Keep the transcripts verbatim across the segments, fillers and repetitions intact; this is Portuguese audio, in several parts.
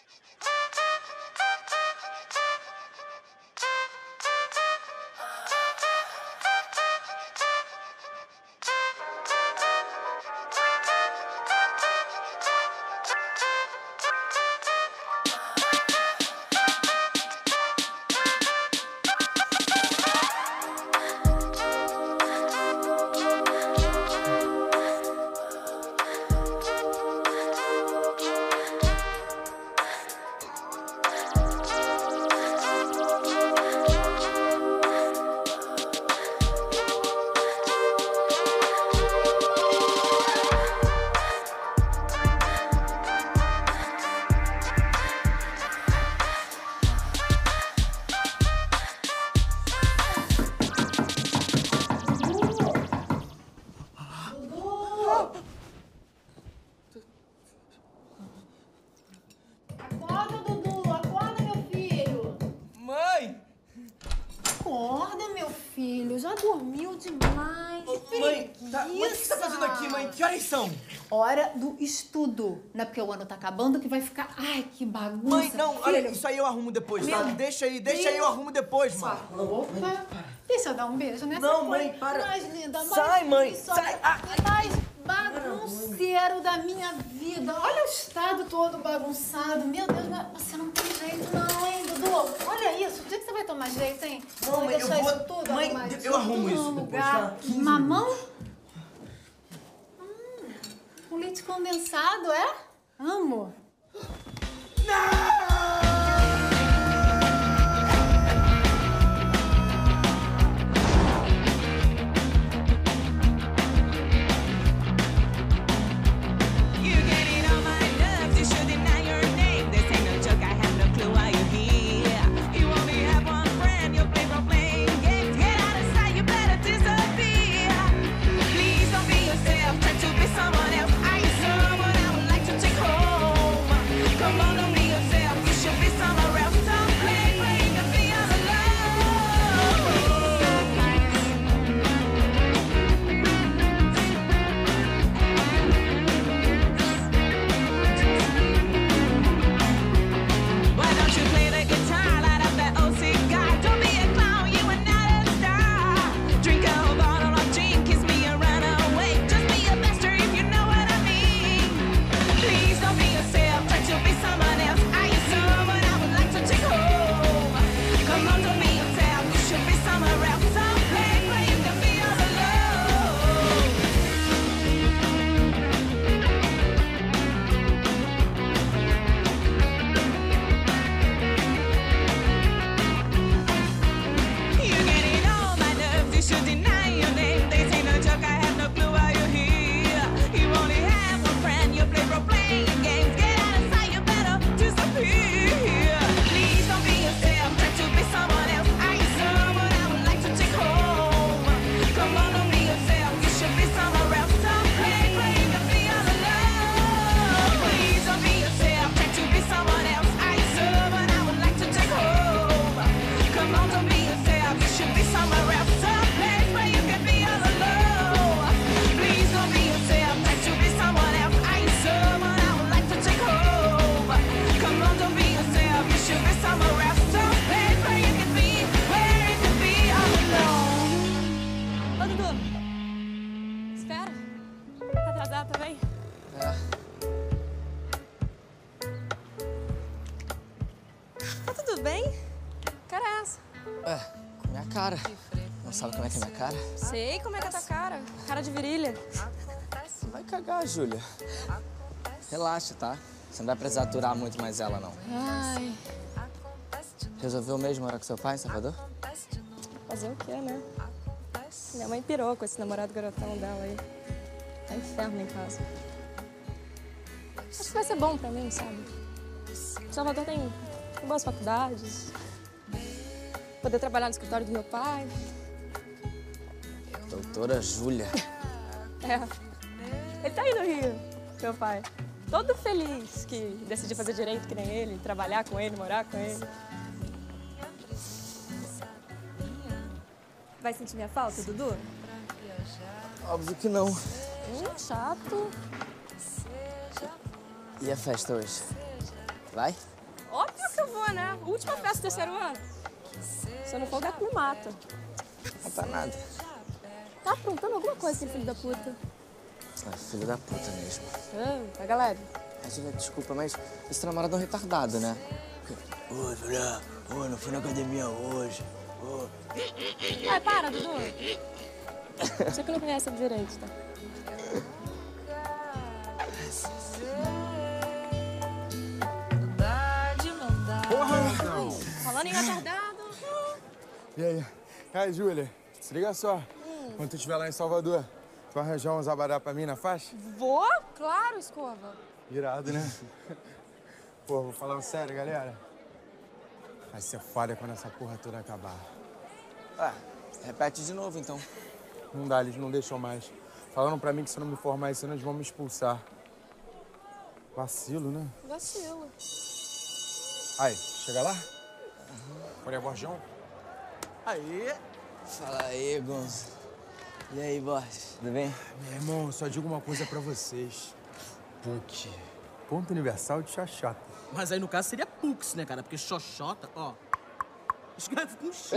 Acorda, meu filho. Já dormiu demais. Oh, mãe, tá, mãe, o que você tá fazendo aqui, mãe? Que horas são? Hora do estudo. Não é porque o ano tá acabando que vai ficar... Ai, que bagunça. Mãe, não, filho. olha, isso aí eu arrumo depois, tá? Meu Deixa aí, deixa Deus. aí, eu arrumo depois, mãe. Opa. Deixa eu dar um beijo nessa Não, coisa mãe, para. mais linda, mais Sai, mãe, isso, sai. Ah. mais bagunceiro da minha vida. Olha o estado todo bagunçado. Meu Deus, você não tem jeito não, hein, Dudu? Olha isso. O dia que você vai tomar jeito, hein? Não, vai mãe, eu deixar vou... isso tudo Mãe, arrumadinho, eu arrumo tudo isso no depois, lugar. tá? Mamão? Hum, com leite condensado, é? Amo. Não! Também? É. Tá tudo bem? Que cara é essa? É, com minha cara. Não sabe como é que é minha cara? Sei como é que é tua cara. Cara de virilha. Vai cagar, Júlia. Relaxa, tá? Você não vai precisar aturar muito mais ela, não. Ai. Resolveu mesmo morar com seu pai em Salvador? Fazer o quê, né? Minha mãe pirou com esse namorado garotão dela aí. Tá inferno em casa. Acho que vai ser bom pra mim, sabe? Salvador tem, tem boas faculdades. Poder trabalhar no escritório do meu pai. Doutora Júlia. É. Ele tá aí no Rio, meu pai. Todo feliz que decidiu fazer direito que nem ele, trabalhar com ele, morar com ele. Vai sentir minha falta, Dudu? Óbvio que não. Hum, chato. E a festa hoje? Vai? vou, né? Última festa do terceiro ano. Se eu não for, o gato me mata. Não tá nada. Tá aprontando alguma coisa, aquele filho da puta. É filho da puta mesmo. Ah, pega leve. Mas, Julia, desculpa, mas esse namorado é um retardado, né? Ô, Julia, ô, não fui na academia hoje. Ô. Ai, para, Dudu. Você que não conhece ele direito, tá? Porra, não. Falando em retardado. E aí? E aí, Júlia? Se liga só. Hum. Quando tu estiver lá em Salvador, tu vai arranjar uns abadá pra mim na faixa? Vou? Claro, escova. Irado, né? Pô, vou falar sério, galera. Vai ser foda quando essa porra toda acabar. Ah, repete de novo, então. Não dá, eles não deixam mais. Falaram pra mim que se eu não me formar esse ano, eles vão me expulsar. Vacilo, né? Vacilo. Aí, chega lá? Uhum. Olha, Borjão. Aí. Fala aí, Gonzo. E aí, Borges? Tudo bem? Meu irmão, só digo uma coisa pra vocês. P U C. Ponto Universal de Xoxota. Mas aí, no caso, seria Pux, né, cara? Porque Xoxota, ó... escreve com X.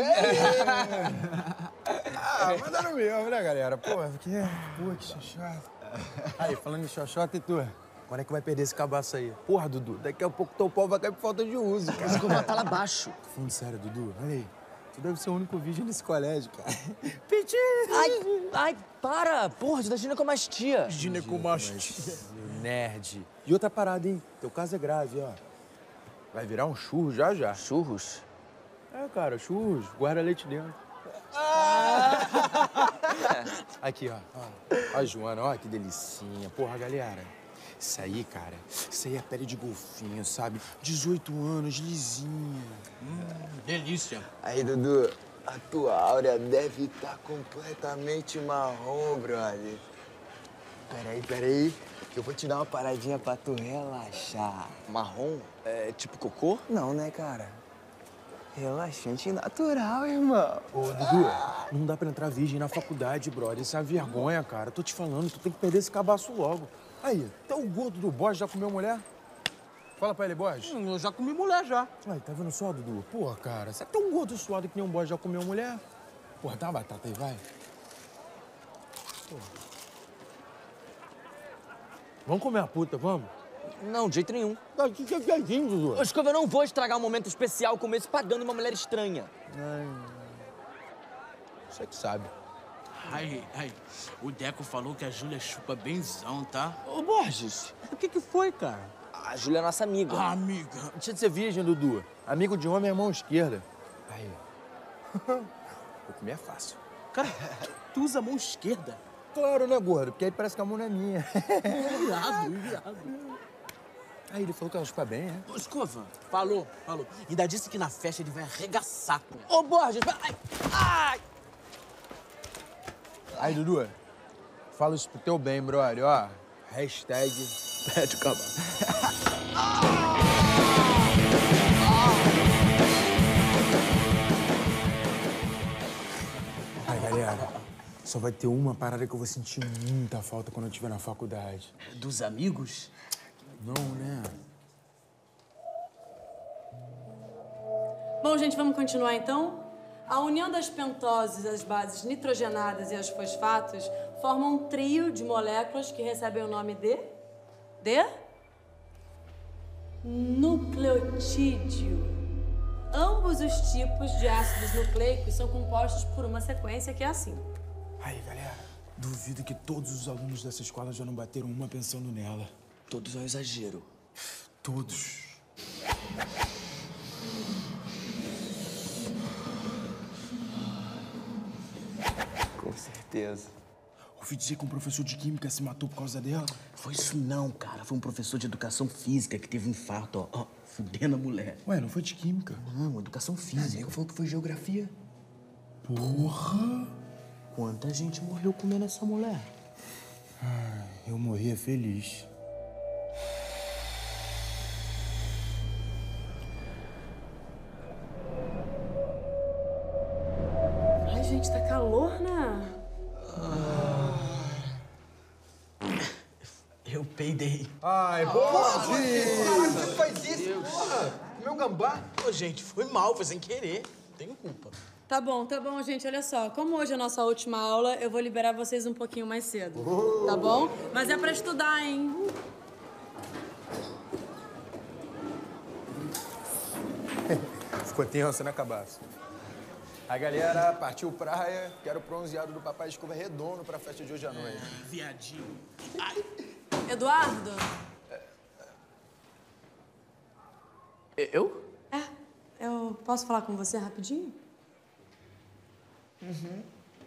Ah, manda no mesmo, né, galera? Pô, porque... Pô, que Xoxota. Aí, falando em Xoxota, e tu? Quando é que vai perder esse cabaço aí? Porra, Dudu, daqui a pouco teu pau vai cair por falta de uso, cara. Mas como tá lá abaixo. Tô falando sério, Dudu. Olha aí. Tu deve ser o único virgem nesse colégio, cara. Pitinho! Ai, ai, para! Porra, tu tá ginecomastia. Ginecomastia. Nerd. E outra parada, hein? Teu caso é grave, ó. Vai virar um churro já, já. Churros? É, cara, churros. Guarda leite dentro. Ah! Aqui, ó. ó. Ó a Joana, ó que delicinha. Porra, galera. Isso aí, cara, isso aí é pele de golfinho, sabe? dezoito anos, lisinha. Hum, delícia. Aí, Dudu, a tua áurea deve estar completamente marrom, brother. Peraí, peraí, que eu vou te dar uma paradinha pra tu relaxar. Marrom? É tipo cocô? Não, né, cara? Relaxante natural, irmão. Ô, Dudu, não dá pra entrar virgem na faculdade, brother. Isso é uma vergonha, cara. Tô te falando, tu tem que perder esse cabaço logo. Aí, até o gordo do Borges já comeu mulher? Fala pra ele, Borges. Hum, eu já comi mulher, já. Aí, tá vendo só, Dudu? Porra, cara, você é tão gordo suado que nem um Borges já comeu mulher? Porra, dá uma batata aí, vai. Porra. Vamos comer a puta, vamos? Não, de jeito nenhum. Tá aqui quietinho, Dudu. Ô, Escova, eu não vou estragar um momento especial como esse pagando uma mulher estranha. Ai, você que sabe. Aí, aí, o Deco falou que a Júlia chupa benzão, tá? Ô, Borges, o que que foi, cara? A Júlia é nossa amiga. Ah, amiga. Deixa de ser virgem, Dudu. Amigo de homem é mão esquerda. Aí. Vou comer é fácil. Cara, tu, tu usa a mão esquerda? Claro, né, gordo? Porque aí parece que a mão não é minha. Viado, viado. Aí ele falou que ela chupa bem, né? Ô, Escova, falou, falou. Ainda disse que na festa ele vai arregaçar com ela. Ô, Borges, ai, ai! Aí, Dudu, fala isso pro teu bem, brother, ó. Hashtag pede o cavalo. Aí, galera, só vai ter uma parada que eu vou sentir muita falta quando eu estiver na faculdade. Dos amigos? Não, né? Bom, gente, vamos continuar então? A união das pentoses, as bases nitrogenadas e as fosfatos formam um trio de moléculas que recebem o nome de... de... nucleotídeo. Ambos os tipos de ácidos nucleicos são compostos por uma sequência que é assim. Aí, galera, duvido que todos os alunos dessa escola já não bateram uma pensando nela. Todos é um exagero. Todos. Com certeza. Ouvi dizer que um professor de química se matou por causa dela. Foi isso não, cara. Foi um professor de educação física que teve um infarto, ó. ó fudendo a mulher. Ué, não foi de química? Não, educação física. Falou que foi geografia. Porra! Quanta gente morreu comendo essa mulher? Ai, eu morria feliz. Ai, gente, tá calor, né? Eu peidei. Ai, Borges! Cara, que faz isso? Porra! Meu gambá? Ô, gente, foi mal, foi sem querer. Não tenho culpa. Tá bom, tá bom, gente. Olha só. Como hoje é a nossa última aula, eu vou liberar vocês um pouquinho mais cedo. Oh. Tá bom? Mas é pra estudar, hein? Ficou tenso, né, cabaço? A galera partiu praia, quero o bronzeado do papai Escova redondo pra festa de hoje à noite. É, viadinho. Ai. Eduardo? É, eu? É. Eu posso falar com você rapidinho? Uhum.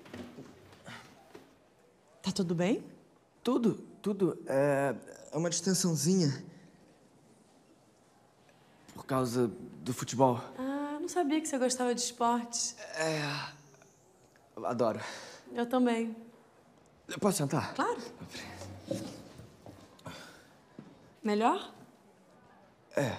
Tá tudo bem? Tudo, tudo. É, é uma distensãozinha. Por causa do futebol. Ah, não sabia que você gostava de esporte. É... Eu adoro. Eu também. Eu posso sentar? Claro. Melhor? É.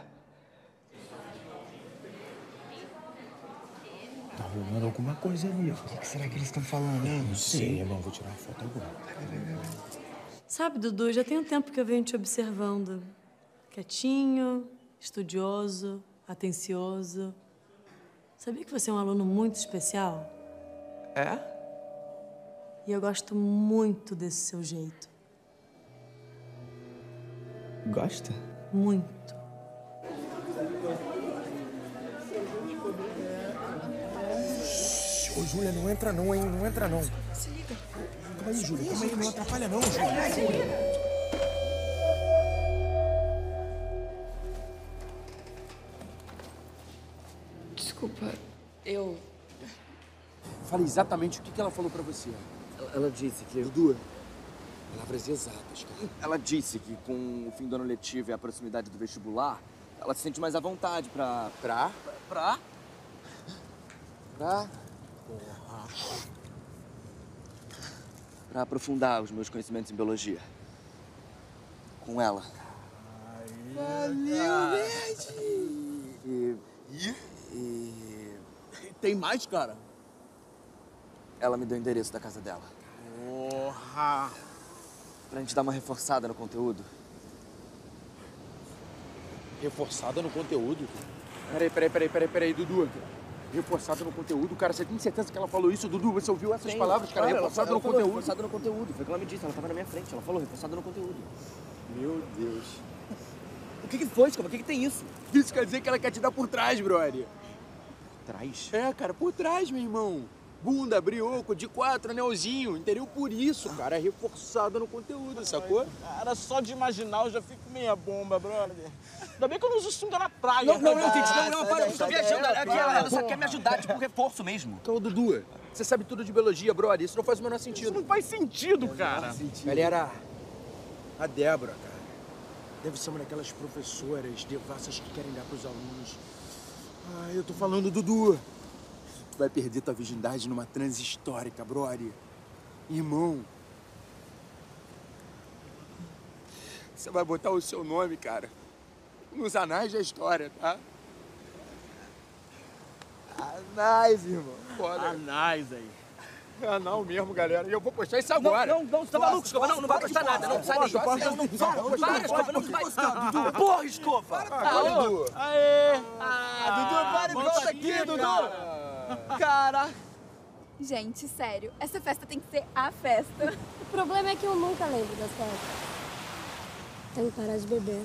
Tá rolando alguma coisa ali, ó. O que, que será que eles estão falando, hein? Não sei, irmão. Vou tirar uma foto agora. Sabe, Dudu, já tem um tempo que eu venho te observando. Quietinho, estudioso, atencioso. Sabia que você é um aluno muito especial? É? E eu gosto muito desse seu jeito. Gosta? Muito. Ô, Júlia, não entra não, hein? Não entra não. Se liga. Calma aí, Júlia. Calma aí, não atrapalha não, Júlia. Desculpa, eu... Fala exatamente o que ela falou pra você. Ela, ela disse que... Dudu, palavras exatas, cara. Ela disse que com o fim do ano letivo e a proximidade do vestibular, ela se sente mais à vontade pra... Pra? Pra? Pra? Porra. Pra aprofundar os meus conhecimentos em biologia. Com ela. Valeu, Verde! E... E? E... Tem mais, cara? Ela me deu o endereço da casa dela. Porra! Pra gente dar uma reforçada no conteúdo. Reforçada no conteúdo? Peraí, peraí, peraí, peraí, peraí, Dudu. Reforçada no conteúdo? Cara, você tem certeza que ela falou isso, Dudu? Você ouviu essas Tem, palavras, cara? claro, Reforçada ela, no ela conteúdo? Falou, reforçada no conteúdo. Foi o que ela me disse, ela tava na minha frente. Ela falou reforçada no conteúdo. Meu Deus. O que que foi, Escova? O que que tem isso? Isso quer dizer que ela quer te dar por trás, brother. Trás? É, cara, por trás, meu irmão. Bunda, brioco, de quatro, anelzinho, entendeu? Por isso, cara, é reforçada no conteúdo, sacou? Cara, só de imaginar eu já fico meia bomba, brother. Ainda bem que eu não uso sunga na praia. Não, não, não, cara. gente, não, não, para, eu tô Sai viajando. daí, Aqui, ela, ela só porra. quer me ajudar, tipo, reforço mesmo. Então, Dudu, você sabe tudo de biologia, brother. Isso não faz o menor sentido. Isso não faz sentido, cara. Galera, a Débora, cara, deve ser uma daquelas professoras devassas que querem dar pros alunos. Ah, eu tô falando, Dudu. Tu vai perder tua virgindade numa transe histórica, brother. Irmão. Você vai botar o seu nome, cara, nos anais da história, tá? Anais, irmão. Foda. Anais aí. Anal mesmo, galera. E eu vou postar isso agora. Não, não, você tá maluco, Escova? Não, não vai postar nada, não, sai daí. Não, não, não, para, Escova, não vai. Porra, Escova. Para, Dudu. Aê! Ah, Dudu, para e volta aqui, Dudu. Cara. Gente, sério, essa festa tem que ser a festa. O problema é que eu nunca lembro das festas. Tenho que parar de beber.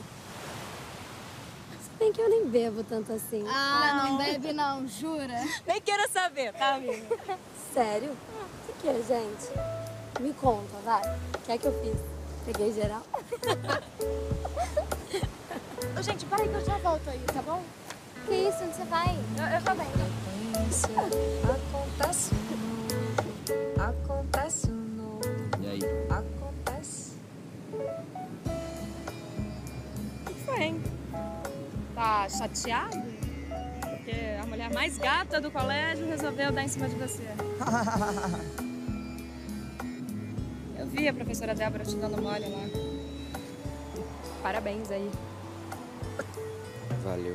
Se bem que eu nem bebo tanto assim. Ah, não bebe não, jura? Nem quero saber, tá, amiga? Sério? O que é, gente? Me conta, vai. O que é que eu fiz? Peguei geral? Ô, gente, para aí que eu já volto aí, tá bom? Que isso? Onde você vai? Eu, eu já venho. Acontece um novo, acontece um novo. E aí? Acontece. O que foi, hein? Tá chateado? Porque a mulher mais gata do colégio resolveu dar em cima de você. Eu vi a professora Débora te dando mole lá. Parabéns aí. Valeu.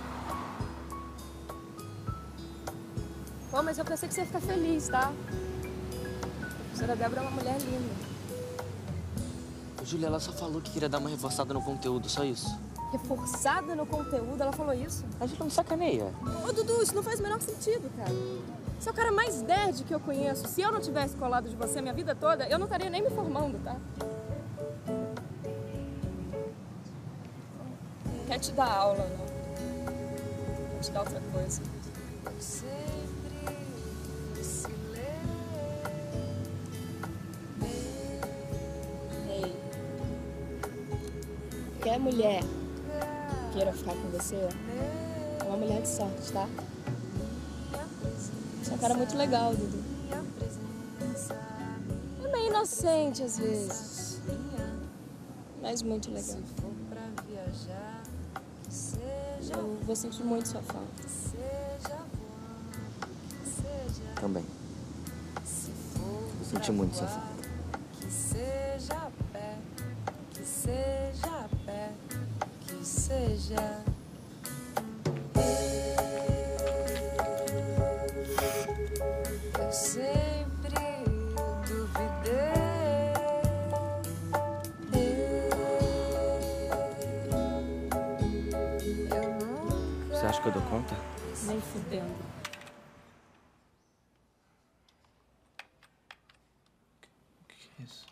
Pô, mas eu pensei que você ia ficar feliz, tá? A professora Débora é uma mulher linda. Júlia, ela só falou que queria dar uma reforçada no conteúdo, só isso. reforçada no conteúdo, ela falou isso. A gente não sacaneia. Ô, Dudu, isso não faz o menor sentido, cara. Você é o cara mais nerd que eu conheço. Se eu não tivesse colado de você a minha vida toda, eu não estaria nem me formando, tá? Não quer te dar aula, não. Quer te dar outra coisa. Ei. Quer mulher queira ficar com você, é uma mulher de sorte, tá? Você é um cara muito legal, Dudu. É meio inocente às vezes, mas muito legal. Eu vou sentir muito sua falta. Também. Vou sentir muito sua falta. Que seja a pé, que seja a pé, que seja. Eu sempre duvidei. Eu nunca. Você acha que eu dou conta? Nem fudendo. Isso.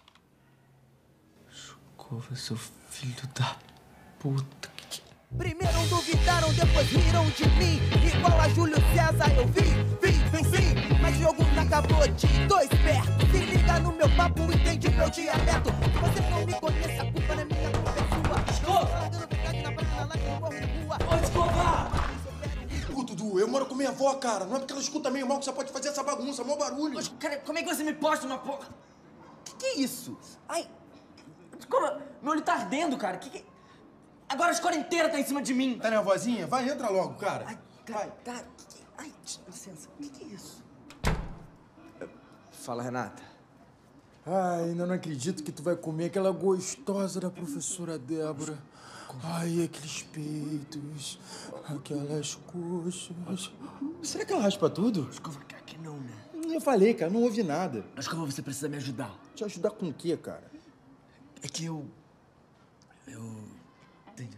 Escova, seu filho da puta. Primeiro duvidaram, depois riram de mim. Igual a Júlio César eu vi, vi, venci. Mas o jogo não acabou de dois perto. Se liga no meu papo, entende meu dialeto. Se você não me conhece, a culpa não é minha, a culpa é sua. Escova! Ô, Escova! Ô, Dudu, eu moro com minha avó, cara. Não é porque ela escuta meio mal que você pode fazer essa bagunça, mó barulho. Mas, cara, como é que você me posta uma porra? Que que é isso? Ai, Escova, meu olho tá ardendo, cara. Que que... Agora a escola inteira tá em cima de mim. Tá nervosinha? Vai, entra logo, cara. Ai, cara, cara, que... ai, licença. O que que é isso? Fala, Renata. Ai, ainda não acredito que tu vai comer aquela gostosa da professora Débora. Ai, aqueles peitos, aquelas coxas. Será que ela raspa tudo? Escova, cara, que não, né? Eu falei, cara, não ouvi nada. Escova, você precisa me ajudar. Te ajudar com o quê, cara? É que eu... Eu... Entende?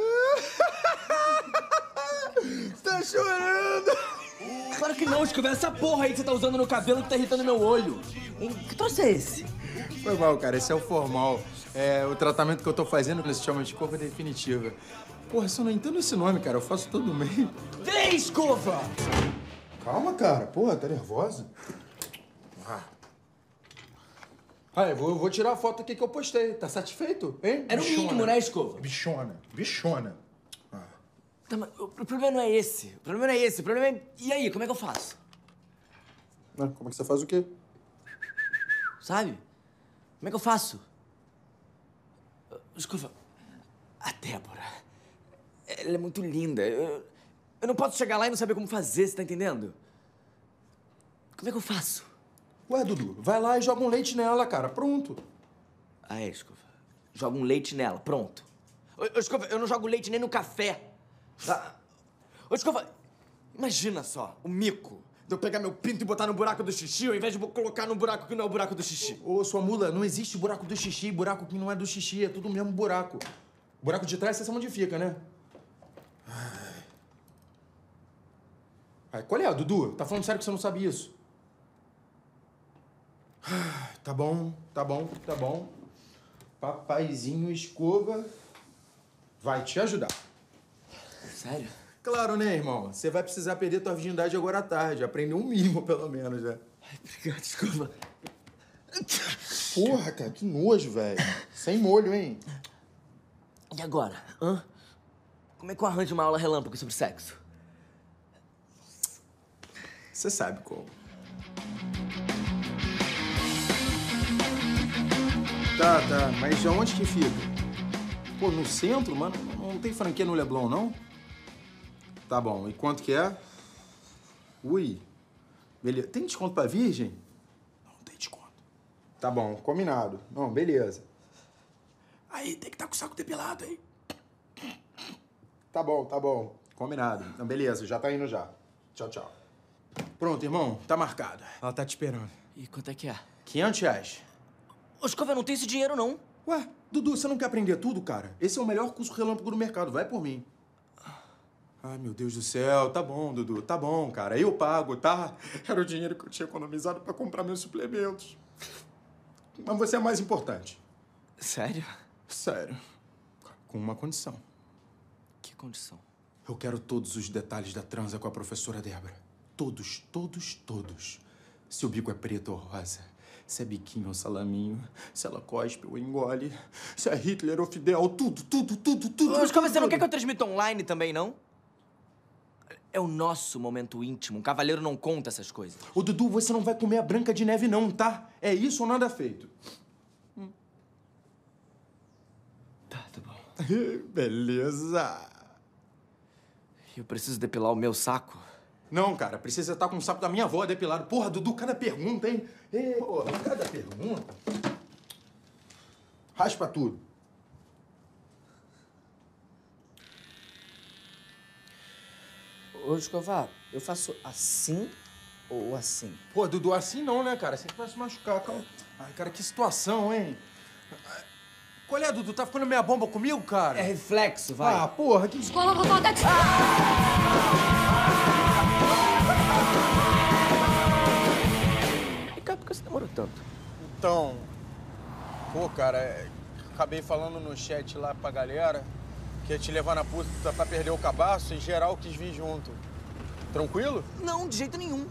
Você tá chorando? Claro que não, Escova. Essa porra aí que você tá usando no cabelo que tá irritando meu olho. Hein? Que troço é esse? Foi mal, cara. Esse é o formal. É o tratamento que eu tô fazendo, que se chama de escova definitiva. Porra, eu só não entendo esse nome, cara. Eu faço todo mês. Vem, Escova! Calma, cara. Porra, tá nervosa? Ah. Ah, eu vou, eu vou tirar a foto aqui que eu postei. Tá satisfeito, hein? Era o mínimo, né, Escova? Bichona. Bichona. Ah. Tá, mas o problema não é esse. O problema não é esse. O problema é... E aí, como é que eu faço? Ah, como é que você faz o quê? Sabe? Como é que eu faço? Escova, a Débora, ela é muito linda. Eu, eu não posso chegar lá e não saber como fazer, você tá entendendo? Como é que eu faço? Ué, Dudu, vai lá e joga um leite nela, cara. Pronto. Ah, é, Escova. Joga um leite nela, pronto. Ô, ô, Escova, eu não jogo leite nem no café. Ah. Ô, Escova, imagina só, o mico de eu pegar meu pinto e botar no buraco do xixi, ao invés de colocar no buraco que não é o buraco do xixi. Ô, sua mula, não existe buraco do xixi, buraco que não é do xixi, é tudo o mesmo buraco. Buraco de trás, você sabe onde fica, né? Ai. Ai, qual é, Dudu? Tá falando sério que você não sabe isso? Ai, tá bom, tá bom, tá bom. Papaizinho Escova vai te ajudar. Sério? Claro, né, irmão? Você vai precisar perder tua virgindade agora à tarde. Aprender um mínimo, pelo menos, né? Ai, obrigado, Escova. Porra, cara, que nojo, velho. Sem molho, hein? E agora? Hã? Como é que eu arranjo uma aula relâmpago sobre sexo? Você sabe como. Tá, tá. Mas aonde que fica? Pô, no centro, mano? Não tem franquia no Leblon, não? Tá bom. E quanto que é? Ui. Beleza. Tem desconto pra virgem? Não tem desconto. Tá bom. Combinado. Não, beleza. Aí, tem que estar com o saco depilado, aí. Tá bom, tá bom. Combinado. Então, beleza. Já tá indo já. Tchau, tchau. Pronto, irmão. Tá marcado. Ela tá te esperando. E quanto é que é? quinhentos reais. Ô, Escova, eu não tenho esse dinheiro, não. Ué, Dudu, você não quer aprender tudo, cara? Esse é o melhor curso relâmpago do mercado. Vai por mim. Ai, meu Deus do céu. Tá bom, Dudu. Tá bom, cara. Eu pago, tá? Era o dinheiro que eu tinha economizado pra comprar meus suplementos. Mas você é mais importante. Sério? Sério. Com uma condição. Que condição? Eu quero todos os detalhes da transa com a professora Débora. Todos, todos, todos. Se o bico é preto ou rosa. Se é biquinho ou salaminho. Se ela cospe ou engole. Se é Hitler ou Fidel. Tudo, tudo, tudo, tudo. Ô, Escova, tudo, você não tudo. quer que eu transmita online também, não? É o nosso momento íntimo. Um cavaleiro não conta essas coisas. Ô, Dudu, você não vai comer a Branca de Neve, não, tá? É isso ou nada feito. Tá, tá bom. Beleza. Eu preciso depilar o meu saco? Não, cara, precisa estar com o saco da minha avó depilado. Porra, Dudu, cada pergunta, hein? Ei, porra, cada pergunta. Raspa tudo. Ô, Escovar, eu faço assim ou assim? Pô, Dudu, assim não, né, cara? Você vai se machucar, calma. Ai, cara, que situação, hein? Qual é, Dudu? Tá ficando meia bomba comigo, cara? É reflexo, vai. Ah, porra, que... Escola, vou voltar de... E cá, por que você demorou tanto? Então... Pô, cara, é, acabei falando no chat lá pra galera que ia te levar na puta pra perder o cabaço e geral quis vir junto. Tranquilo? Não, de jeito nenhum.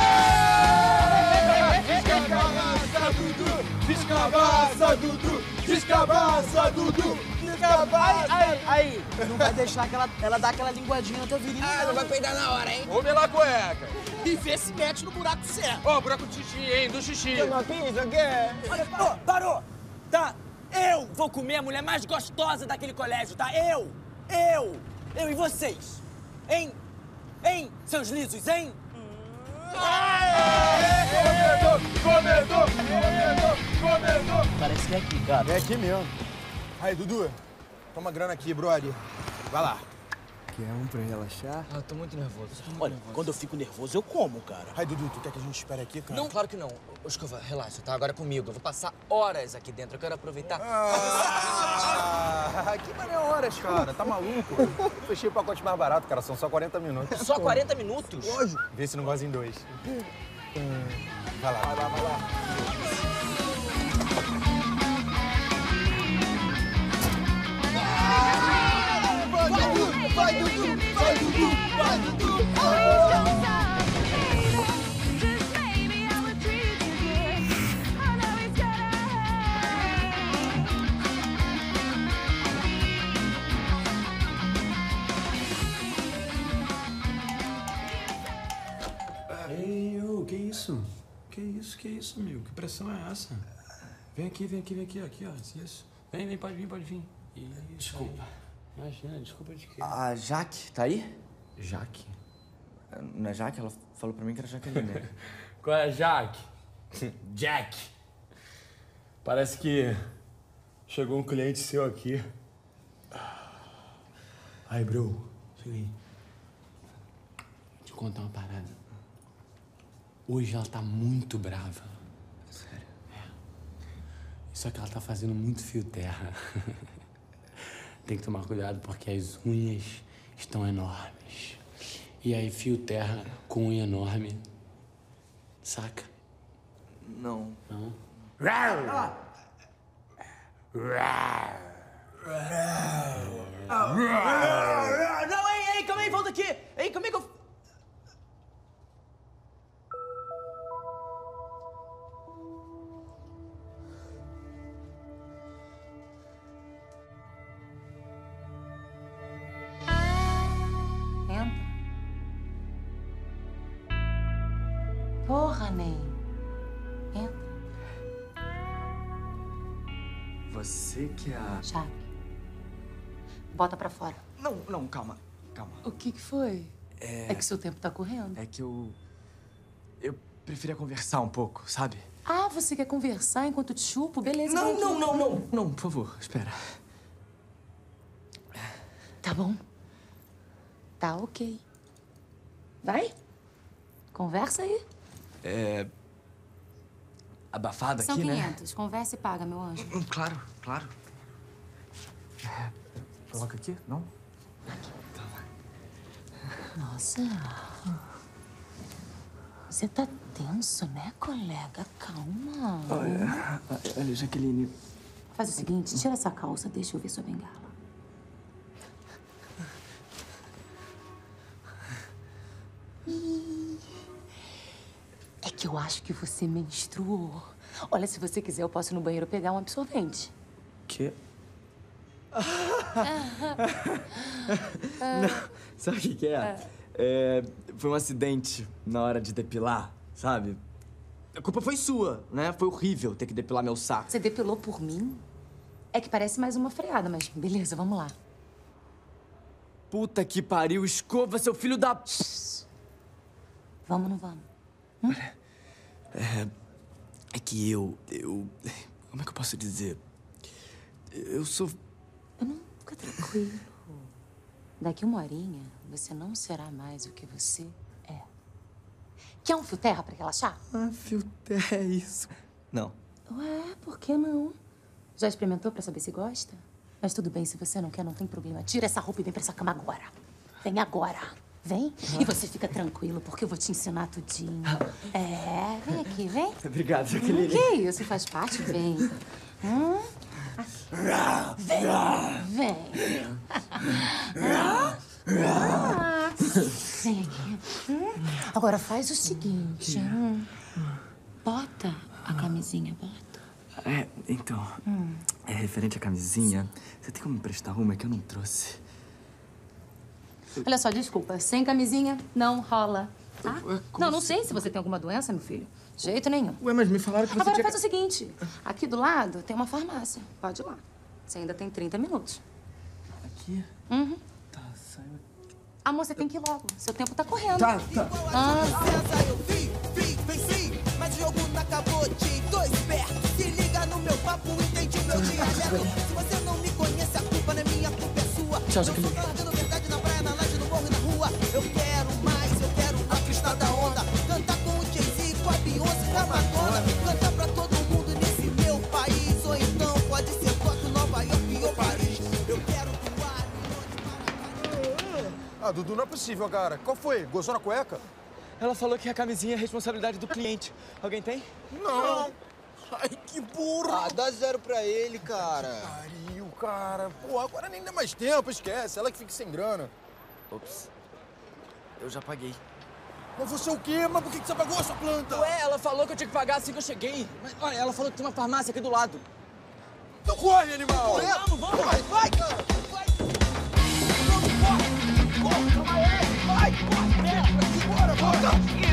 Descabaça, Dudu! Descabaça, Dudu! Descabaça, Dudu! Descabaça! Aí, aí, não vai deixar que ela, ela dar aquela linguadinha na tua virilha. Ah, não vai peidar na hora, hein? Ô, pela cueca! E vê se mete no buraco certo. Ó, buraco de xixi, hein? Do xixi. Tem uma pizza, quer? Olha, parou, parou! Tá? Eu vou comer a mulher mais gostosa daquele colégio, tá? Eu! Eu! Eu e vocês! Hein? Hein, seus lisos, hein? Comedor! Comedor! Comedor! Comedor! Parece que é aqui, cara. É aqui mesmo. Aí, Dudu, toma grana aqui, brother. Vai lá. Quer um pra relaxar? Ah, eu tô muito nervoso. Tô muito Olha, nervoso. Quando eu fico nervoso, eu como, cara. Aí, Dudu, tu quer que a gente espere aqui, cara? Não, claro que não. Ô, Escova, relaxa, tá? Agora é comigo. Eu vou passar horas aqui dentro. Eu quero aproveitar. Ah, que mané horas, cara. Tá maluco? Fechei o pacote mais barato, cara. São só quarenta minutos. Só quarenta minutos? Lógico. Vê se não goza em dois. Vai lá. Vai lá, vai lá. Vai, Dudu! Vai, Dudu! Vai, Dudu! Vai, Dudu! Ei, ô, que isso? Que isso, que isso, amigo? Que pressão é essa? Vem aqui, vem aqui, vem aqui, aqui, ó. Isso. Vem, vem, pode vir, pode vir. Isso, desculpa. Aí. Imagina, desculpa de quê? A Jaque tá aí? Jaque? Não é Jaque? Ela falou pra mim que era Jaqueline. Qual é, Jaque? Jack. Parece que chegou um cliente seu aqui. Aí, bro, seguinte. Vou te contar uma parada. Hoje ela tá muito brava. Sério? É. Só que ela tá fazendo muito fio terra. Tem que tomar cuidado porque as unhas estão enormes. E aí, fio terra com unha enorme. Saca? Não. Não? Ah. Não, ei, ei, calma aí, volta aqui. Ei, calma aí que eu... Entra. Porra, Ney. Entra. Você que é a... Jaque. Bota pra fora. Não, não, calma, calma. O que que foi? É... É que seu tempo tá correndo. É que eu... Eu preferia conversar um pouco, sabe? Ah, você quer conversar enquanto te chupo? Beleza. Não, vai não, aqui. não, não. Não, por favor, espera. Tá bom. Tá ok. Vai. Conversa aí. É... abafado São aqui, né? quinhentos. Conversa e paga, meu anjo. Claro, claro. É, coloca aqui, não? Nossa. Você tá tenso, né, colega? Calma. Olha, olha, Jaqueline... Faz o seguinte, tira essa calça, deixa eu ver sua bengala. É que eu acho que você menstruou. Olha, se você quiser, eu posso ir no banheiro pegar um absorvente. Que? Não, sabe o que, que é? é? Foi um acidente na hora de depilar, sabe? A culpa foi sua, né? Foi horrível ter que depilar meu saco. Você depilou por mim? É que parece mais uma freada, mas beleza, vamos lá. Puta que pariu, escova, seu filho da... Vamos ou não vamos? Hum? É, é que eu, eu... Como é que eu posso dizer? Eu sou... Eu não... Fica tranquilo. Daqui uma horinha, você não será mais o que você é. Quer um fio terra pra relaxar? Ah, fio terra é isso. Não. Ué, por que não? Já experimentou pra saber se gosta? Mas tudo bem, se você não quer, não tem problema. Tira essa roupa e vem pra essa cama agora. Vem agora. Vem. Ah. E você fica tranquilo, porque eu vou te ensinar tudinho. É, vem aqui, vem. Obrigado, Jaqueline. Que isso, faz parte? Vem. Hum? Vem. Vem. Ah. Vem aqui. Hum? Agora faz o seguinte. Hum. Bota a camisinha, bota. É, então, hum. é referente à camisinha. Você tem como me emprestar uma que eu não trouxe? Olha só, desculpa. Sem camisinha, não rola. Tá? Ué, não, não sei se você tem alguma doença, meu filho. De jeito nenhum. Ué, mas me falaram que você Agora tinha... faz o seguinte. Aqui do lado tem uma farmácia. Pode ir lá. Você ainda tem trinta minutos. Aqui? Uhum. Tá, saiu... Amor, você tem que ir logo. Seu tempo tá correndo. Tá, tá. Ah. Eu vi, vi, venci, mas o jogo não acabou, de tô esperto. Se liga no meu papo, entende o meu dialeto. Se você não me conhece, a culpa não é minha, a culpa é sua. Tchau, Jaqueline. Eu tô verdade na praia, na laje, no morro e na rua. Eu quero mais, eu quero a crista da onda. Cantar com o Jay-Z, com a Beyoncé, com a Madonna. Cantar pra todo mundo nesse meu país. Ou então pode ser Tóquio, Nova York ou Paris. Eu quero voar. Ah, Dudu, não é possível, cara. Qual foi? Gozou na cueca? Ela falou que a camisinha é responsabilidade do cliente. Alguém tem? Não. não. Ai, que burro. Ah, dá zero pra ele, cara. Que pariu, cara. Pô, agora nem dá mais tempo, esquece. Ela que fica sem grana. Ops. Eu já paguei. Mas você o quê? Mas por que você pagou essa planta? Ué, ela falou que eu tinha que pagar assim que eu cheguei. Mas, olha, ela falou que tem uma farmácia aqui do lado. Então corre, animal! Corre, vamos, vamos! Vai, vai, cara! Vai! Vamos, corre! Corre, calma aí! Vai, corre! Bora, bora!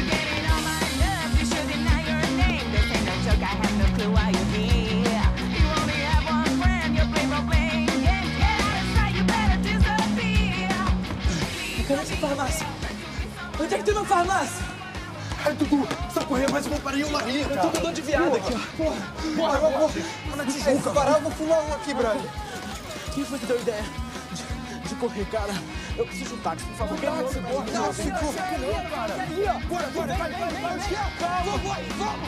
Cadê essa farmácia? Onde é que tem uma farmácia? Ai, Dudu, precisa correr mais, eu vou parar em uma linha, Eu tô com dor de viado aqui, ó. Porra, porra, porra, porra. Na Tijuca, parar, eu vou fumar um aqui, brother. Quem foi que deu a ideia de, de correr, cara? Eu preciso de um táxi, por favor. Táxi, porra. Não, ficou. Cara. Bora, bora, vai, vai, vai. Calma, vamos, vamos.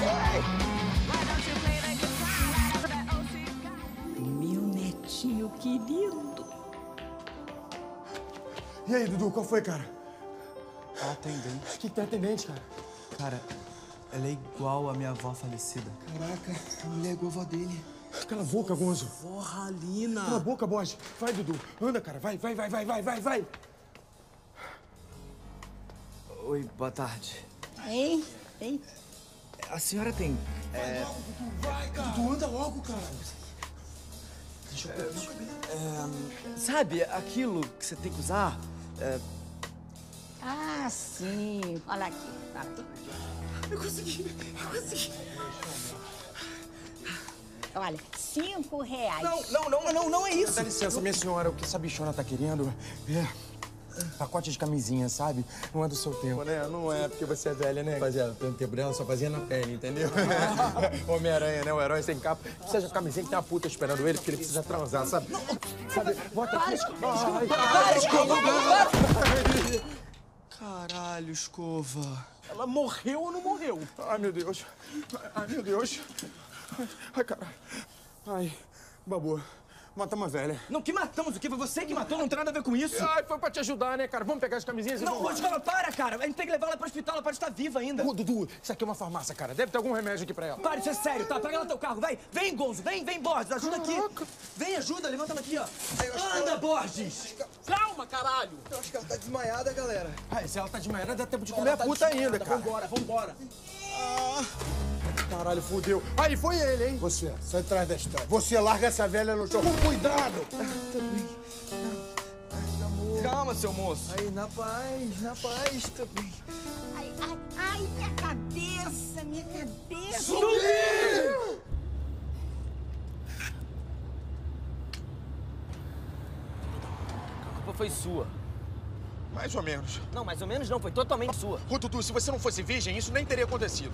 Meu netinho querido. E aí, Dudu, qual foi, cara? A atendente. O que, que tem atendente, cara? Cara, ela é igual a minha avó falecida. Caraca, a mulher é igual a avó dele. Cala a boca, Gonzo. Porra, Lina. Cala a boca, Borges. Vai, Dudu. Anda, cara. Vai, vai, vai, vai, vai, vai, vai. Oi, boa tarde. Ei, ei. A senhora tem... É... Vai logo, Dudu. Vai, cara. Dudu, anda logo, cara. Deixa eu pegar o cabelo. É, sabe, aquilo que você tem que usar... É... Ah, sim. Olha aqui. Tá tudo. Eu consegui, eu consegui. Olha, cinco reais. Não, não, não, não, não é isso. Dá licença, minha senhora. O que essa bichona tá querendo é pacote de camisinha, sabe? Não é do seu tempo, né? Não é, porque você é velha, né? Fazia no tempo dela, só fazia na pele, entendeu? Homem-Aranha, né? O herói sem capa. Precisa de uma camisinha que tem uma puta esperando ele, porque ele precisa transar, sabe? Não. Sabe? Bota aqui. Para, escova! Para, escova! Caralho, escova. Ela morreu ou não morreu? Ai, meu Deus. Ai, meu Deus. Ai, cara. Ai, Babu. Matamos a velha. Não, que matamos? O que? Foi você que matou? Não tem nada a ver com isso. Ai, foi pra te ajudar, né, cara? Vamos pegar as camisinhas e Não, vamos ô, Escola, para, cara. A gente tem que levar ela pro hospital, ela pode estar viva ainda. Ô, Dudu, isso aqui é uma farmácia, cara. Deve ter algum remédio aqui pra ela. Para, isso é sério, tá? Pega ela no teu carro, vai. Vem, Gonzo, vem, vem, Borges, ajuda aqui. Vem, ajuda, levanta ela aqui, ó. Anda, ela... Borges. Calma, caralho. Eu acho que ela tá desmaiada, galera. Ah, se ela tá desmaiada, dá tempo de comer a puta ainda, cara. Vambora, vambora. Ah... Caralho, fudeu. Aí foi ele, hein? Você, sai atrás da estrada. Você larga essa velha no chão. Com cuidado! Calma, seu moço. Aí, na paz, na paz, também. Ai, ai, ai, minha cabeça, minha cabeça. Subiu! A culpa foi sua. Mais ou menos. Não, mais ou menos não, foi totalmente sua. Ô, Dudu, se você não fosse virgem, isso nem teria acontecido.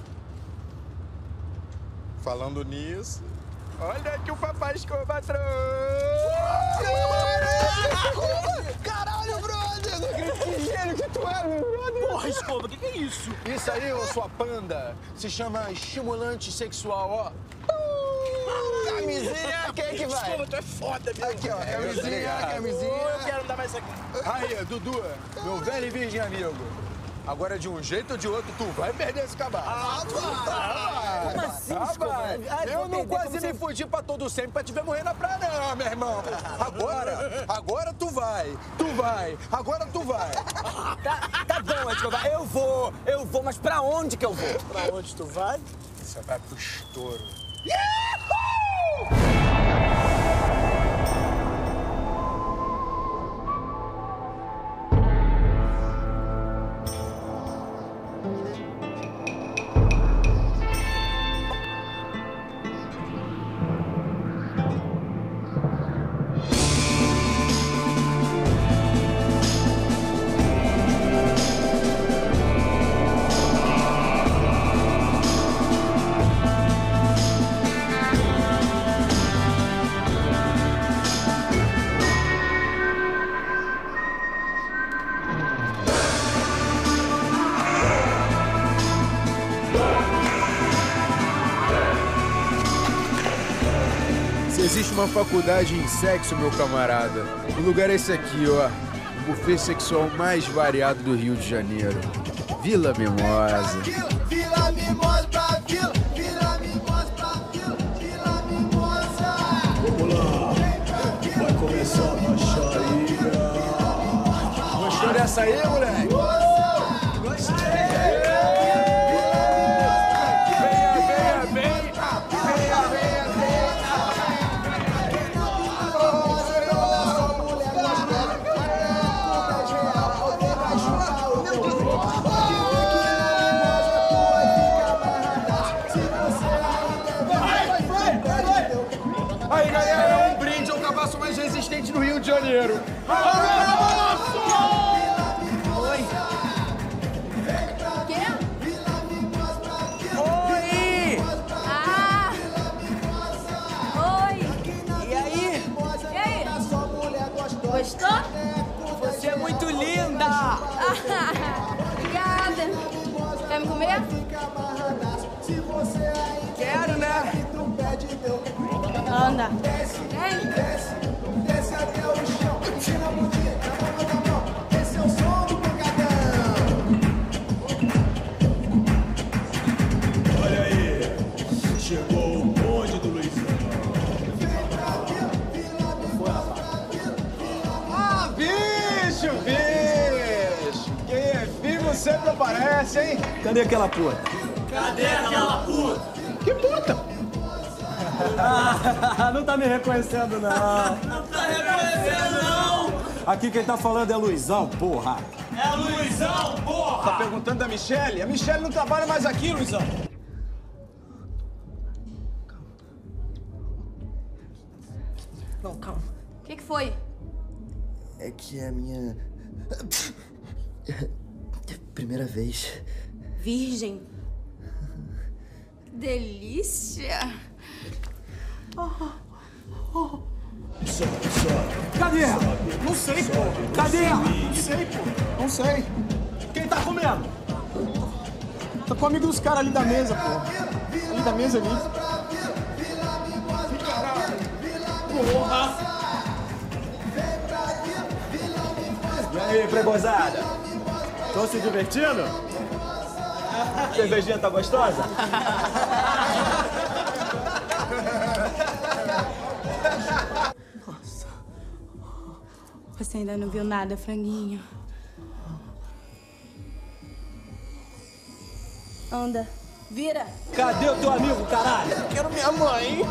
Falando nisso, olha que o papai Escova trouxe! Caralho, brother! Não acredito que gênio que tu é, meu brother! Porra, Escova, o que, que é isso? Isso aí, ô sua panda, se chama estimulante sexual, ó. Camisinha, quem é que vai? Escova, tu é foda, meu. Aqui, ó, camisinha, camisinha. Eu quero dar mais aqui. Aí, Dudu, meu velho e virgem amigo. Agora, de um jeito ou de outro, tu vai perder esse cavalo. Ah, vai! Como assim, Ah, Escova? vai. Ah, Eu vou não perder quase como me você- fudi pra todo sempre pra te ver morrer na praia, não, meu irmão. Agora, agora tu vai, tu vai, agora tu vai. Tá, tá bom, Escova, eu vou, eu vou, mas pra onde que eu vou? Pra onde tu vai? Você vai pro estouro. Se existe uma faculdade em sexo, meu camarada, o lugar é esse aqui, ó. O buffet sexual mais variado do Rio de Janeiro. Vila Mimosa. Vila Mimosa pra Vila, Vila Mimosa pra Vila, Vila Mimosa. Vamos lá, vai começar a baixaria. Gostou dessa aí, moleque? Aí, galera, é um brinde ao cabaço mais resistente do Rio de Janeiro. Oi. Quê? Oi! Ah! Oi! E aí? E aí? Gostou? Você é muito linda! Obrigada. Quer me comer? Quero, né? Anda. Desce até o chão, tira a bundinha, na mão da mão. Esse é o som do pancadão. Olha aí, chegou o bonde do Luizão. Ah, bicho, bicho! Quem é vivo sempre aparece, hein? Cadê aquela puta? Cadê aquela puta? Que puta? Ah, não tá me reconhecendo, não. Não tá reconhecendo, não! Aqui quem tá falando é Luizão, porra. É Luizão, porra! Tá perguntando da Michelle? A Michelle não trabalha mais aqui, Luizão. Bom, calma. O que, que foi? É que é a minha... primeira vez. Virgem. Delícia. Cadê? Não sei, pô. Cadê? Não sei, pô. Não sei. Quem tá comendo? Tá com o amigo dos caras ali da mesa, pô. Ali da mesa, ali. Porra! E aí, pregozada? Estão se divertindo? A cervejinha tá gostosa? Nossa. Você ainda não viu nada, franguinho. Anda. Vira. Cadê o teu amigo, caralho? Eu quero minha mãe.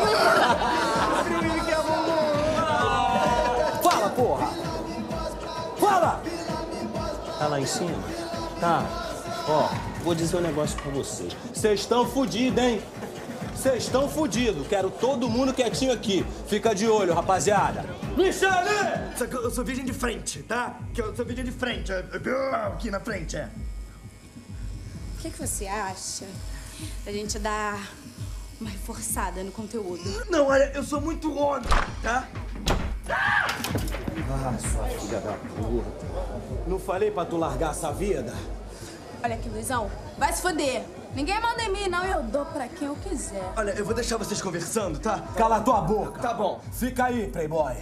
Fala, porra! Fala! Tá lá em cima? Tá. Ó, vou dizer um negócio pra vocês. Vocês estão fudidos, hein? Vocês estão fudidos. Quero todo mundo quietinho aqui. Fica de olho, rapaziada. Michele! Eu sou virgem de frente, tá? Que eu sou virgem de frente. Aqui na frente, é. O que, que você acha da gente dar uma reforçada no conteúdo? Não, olha, eu sou muito homem, tá? Ah, sua filha da puta. Não falei pra tu largar essa vida? Olha aqui, Luizão, vai se foder. Ninguém manda em mim, não. Eu dou pra quem eu quiser. Olha, eu vou deixar vocês conversando, tá? Cala tua boca. Tá bom. Fica aí, playboy.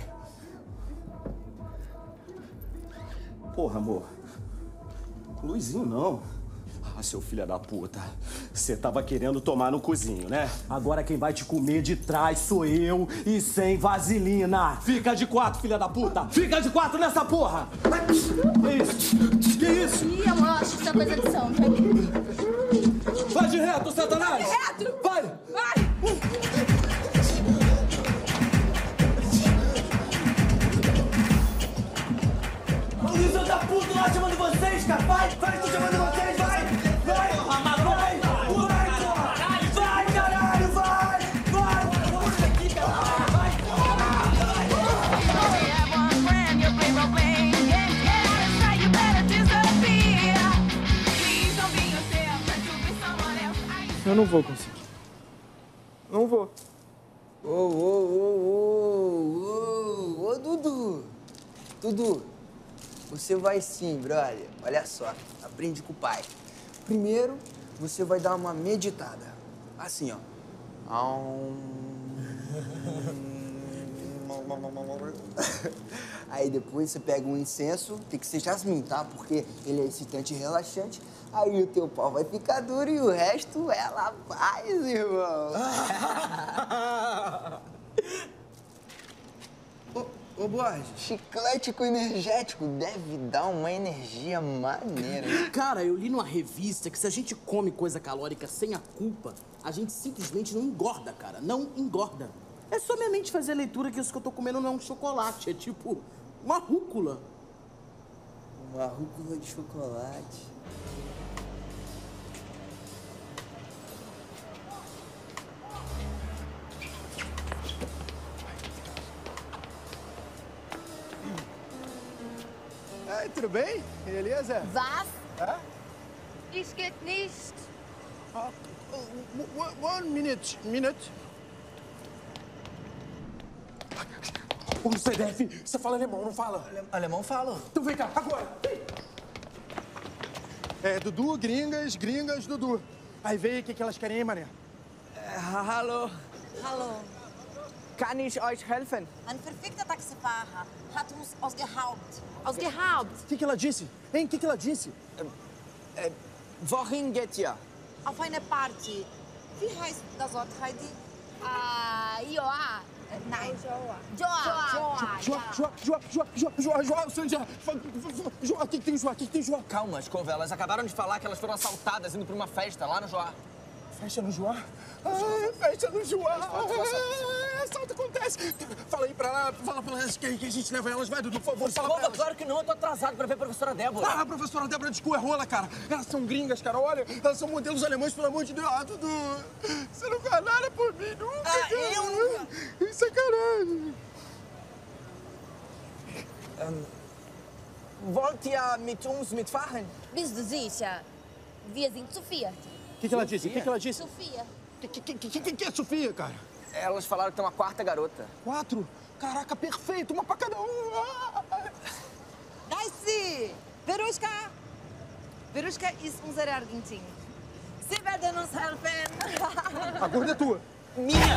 Porra, amor. Luizinho, não. Ah, seu filho da puta. Você tava querendo tomar no cozinho, né? Agora quem vai te comer de trás sou eu e sem vaselina. Fica de quatro, filha da puta. Fica de quatro nessa porra. Que isso? Que isso? Ih, amor, acho que isso é coisa de São, tá aqui. Vai de reto, Satanás! Vai de reto! Vai! Vai! O Luizão da puta lá chamando vocês, cara! Vai! Vai, tô chamando vocês! Vai! Vai! Vai! Vai, porra! Vai, caralho! Vai! Vai! Puta aqui, caralho! Vai! Eu não vou conseguir. Não vou. Ô, ô, ô, ô, ô, ô, Dudu. Dudu, você vai sim, brother. Olha só, aprende com o pai. Primeiro, você vai dar uma meditada. Assim, ó. Aí depois você pega um incenso, tem que ser jasmim, tá? Porque ele é excitante e relaxante. Aí o teu pau vai ficar duro e o resto ela faz, irmão. ô, ô, Borges, chiclete com energético deve dar uma energia maneira. Cara, eu li numa revista que se a gente come coisa calórica sem a culpa, a gente simplesmente não engorda, cara. Não engorda. É só minha mente fazer a leitura que isso que eu tô comendo não é um chocolate, é tipo uma rúcula. Uma rúcula de chocolate. Ei, tudo bem? Beleza? Was? Hä? Ich geht nicht. Ah, one, one minute, minute. Ô, C D F, você fala alemão, não fala? Ale- alemão fala. Então vem cá, agora. É, Dudu, gringas, gringas, Dudu. Aí vem, o que, que elas querem, hein, mané? Hallo. Hallo. Kann ich euch helfen? Ein verfickter Taxifahrer hat uns ausgeraubt. Ausgeraubt? O que, que ela disse? Hein, o que, que ela disse? Äh, wohin geht ihr? Auf eine Party. Wie heißt das Ort, Heidi? Ah, Joa. Nein. Joa. Joa. Joa. Joa, Joa, Joa, Joa, Joa, Joa, Joa, Sandra. Joa, o que, que tem, Joa? O que, que tem, Joa? Calma, Escova, elas acabaram de falar que elas foram assaltadas indo pra uma festa lá no Joá. Festa no Joá? Ah, festa no Joá. Ah, assalto acontece. Fala aí pra ela, fala pra elas que, que a gente leva elas. Vai, Dudu, por favor, fala pra elas. Claro que não, eu tô atrasado pra ver a professora Débora. Ah, a professora Débora de cu é rola, cara. Elas são gringas, cara. Olha, elas são modelos alemães, pelo amor de Deus. Ah, Dudu, você não faz nada por mim nunca, Ah, cara. eu nunca. Isso é caralho. Ähm, wollt ihr mit uns mitfahren? Bist du sicher? Wir sind zu viert. O que, que ela disse? O que, que ela disse? Sofia. O que, que, que, que, que é Sofia, cara? Elas falaram que tem uma quarta garota. Quatro? Caraca, perfeito. Uma pra cada um. Ah. Da ist sie! Veruschka! Veruschka ist unsere Argentin. Se vai denunciar o pé. A gorda é tua. Minha!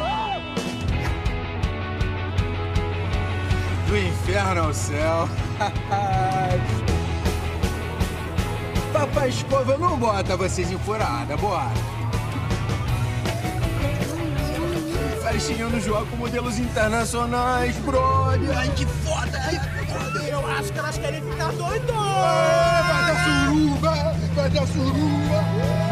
Do inferno ao céu. Papai Escova não bota vocês em furada, bora. Festinha no jogo com modelos internacionais, brother. Ai, que foda! Ai, eu acho que elas querem ficar doidas! Vai dar suruba! Vai dar suruba!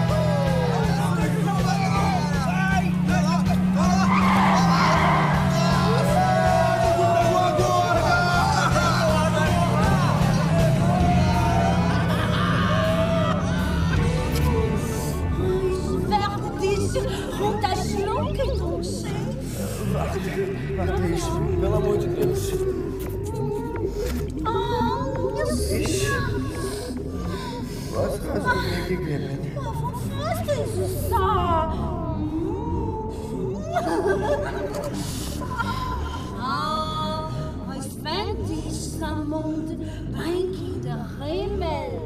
Matheus, pelo amor de Deus. Oh, meu Deus. Was hast du mir gegeben? Was ist das da? Ah, was fängt dich am Mond, mein Kinderhimmel?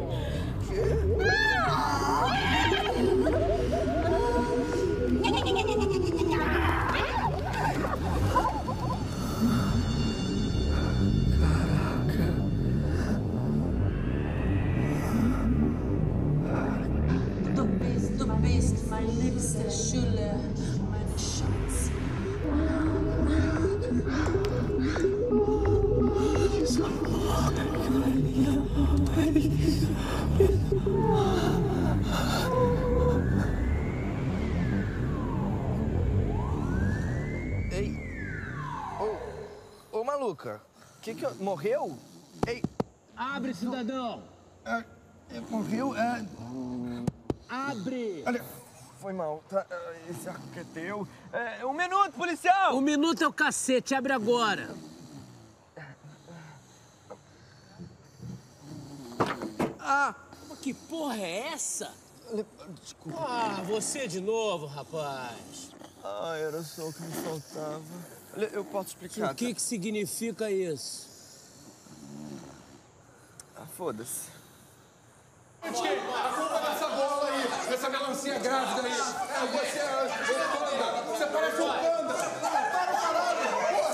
Mein liebster Schüler, mein Schatz. Ei. Ô, ô maluca. Que que eu... Morreu? Ei. Abre, cidadão. É, é, morreu? É... Abre! Olha, foi mal, tá? Esse arco que é teu. É, um minuto, policial! Um minuto é o cacete, abre agora. Ah, que porra é essa? Desculpa. Ah, você de novo, rapaz. Ah, era só o que me faltava. Olha, eu posso explicar. O que que significa isso? Ah, foda-se. A culpa dessa bola aí, dessa melancia grávida aí. É, você é panda. Você parece um panda. Para o caralho.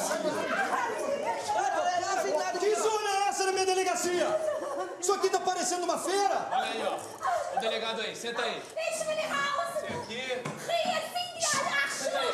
Que zona é essa na minha delegacia? Isso aqui tá parecendo uma feira. Olha aí, ó. O delegado aí, senta aí. Deixa-me de house. Senta aqui. Ria,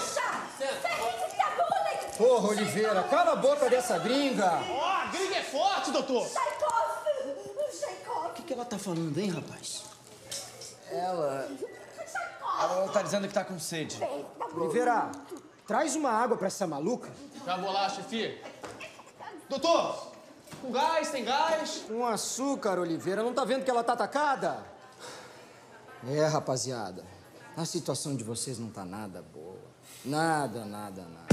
Xuxa. Porra, Oliveira, cala a boca dessa gringa. Ó, oh, gringa é forte, doutor. O que, que ela tá falando, hein, rapaz? Ela... Ela tá dizendo que tá com sede. Oliveira, traz uma água pra essa maluca. Já vou lá, chefe. Doutor, com gás, tem gás? Um açúcar, Oliveira. Não tá vendo que ela tá atacada? É, rapaziada. A situação de vocês não tá nada boa. Nada, nada, nada.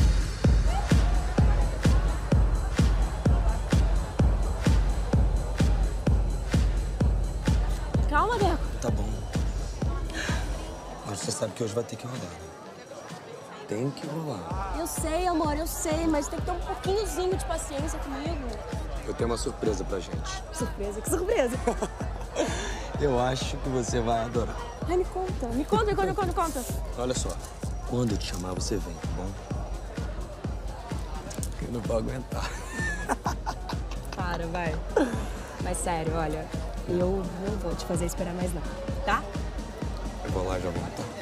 Calma, Deco. Tá bom. Mas você sabe que hoje vai ter que rolar, né? Tem que rolar. Eu sei, amor, eu sei, mas tem que ter um pouquinhozinho de paciência comigo. Eu tenho uma surpresa pra gente. Surpresa? Que surpresa? Eu acho que você vai adorar. Ai, me conta, me conta, me conta, me conta, me conta. Olha só, quando eu te chamar, você vem, tá bom? Eu não vou aguentar. Para, vai. Mas sério, olha, eu não vou te fazer esperar mais não, tá? Eu vou lá e já volto, tá?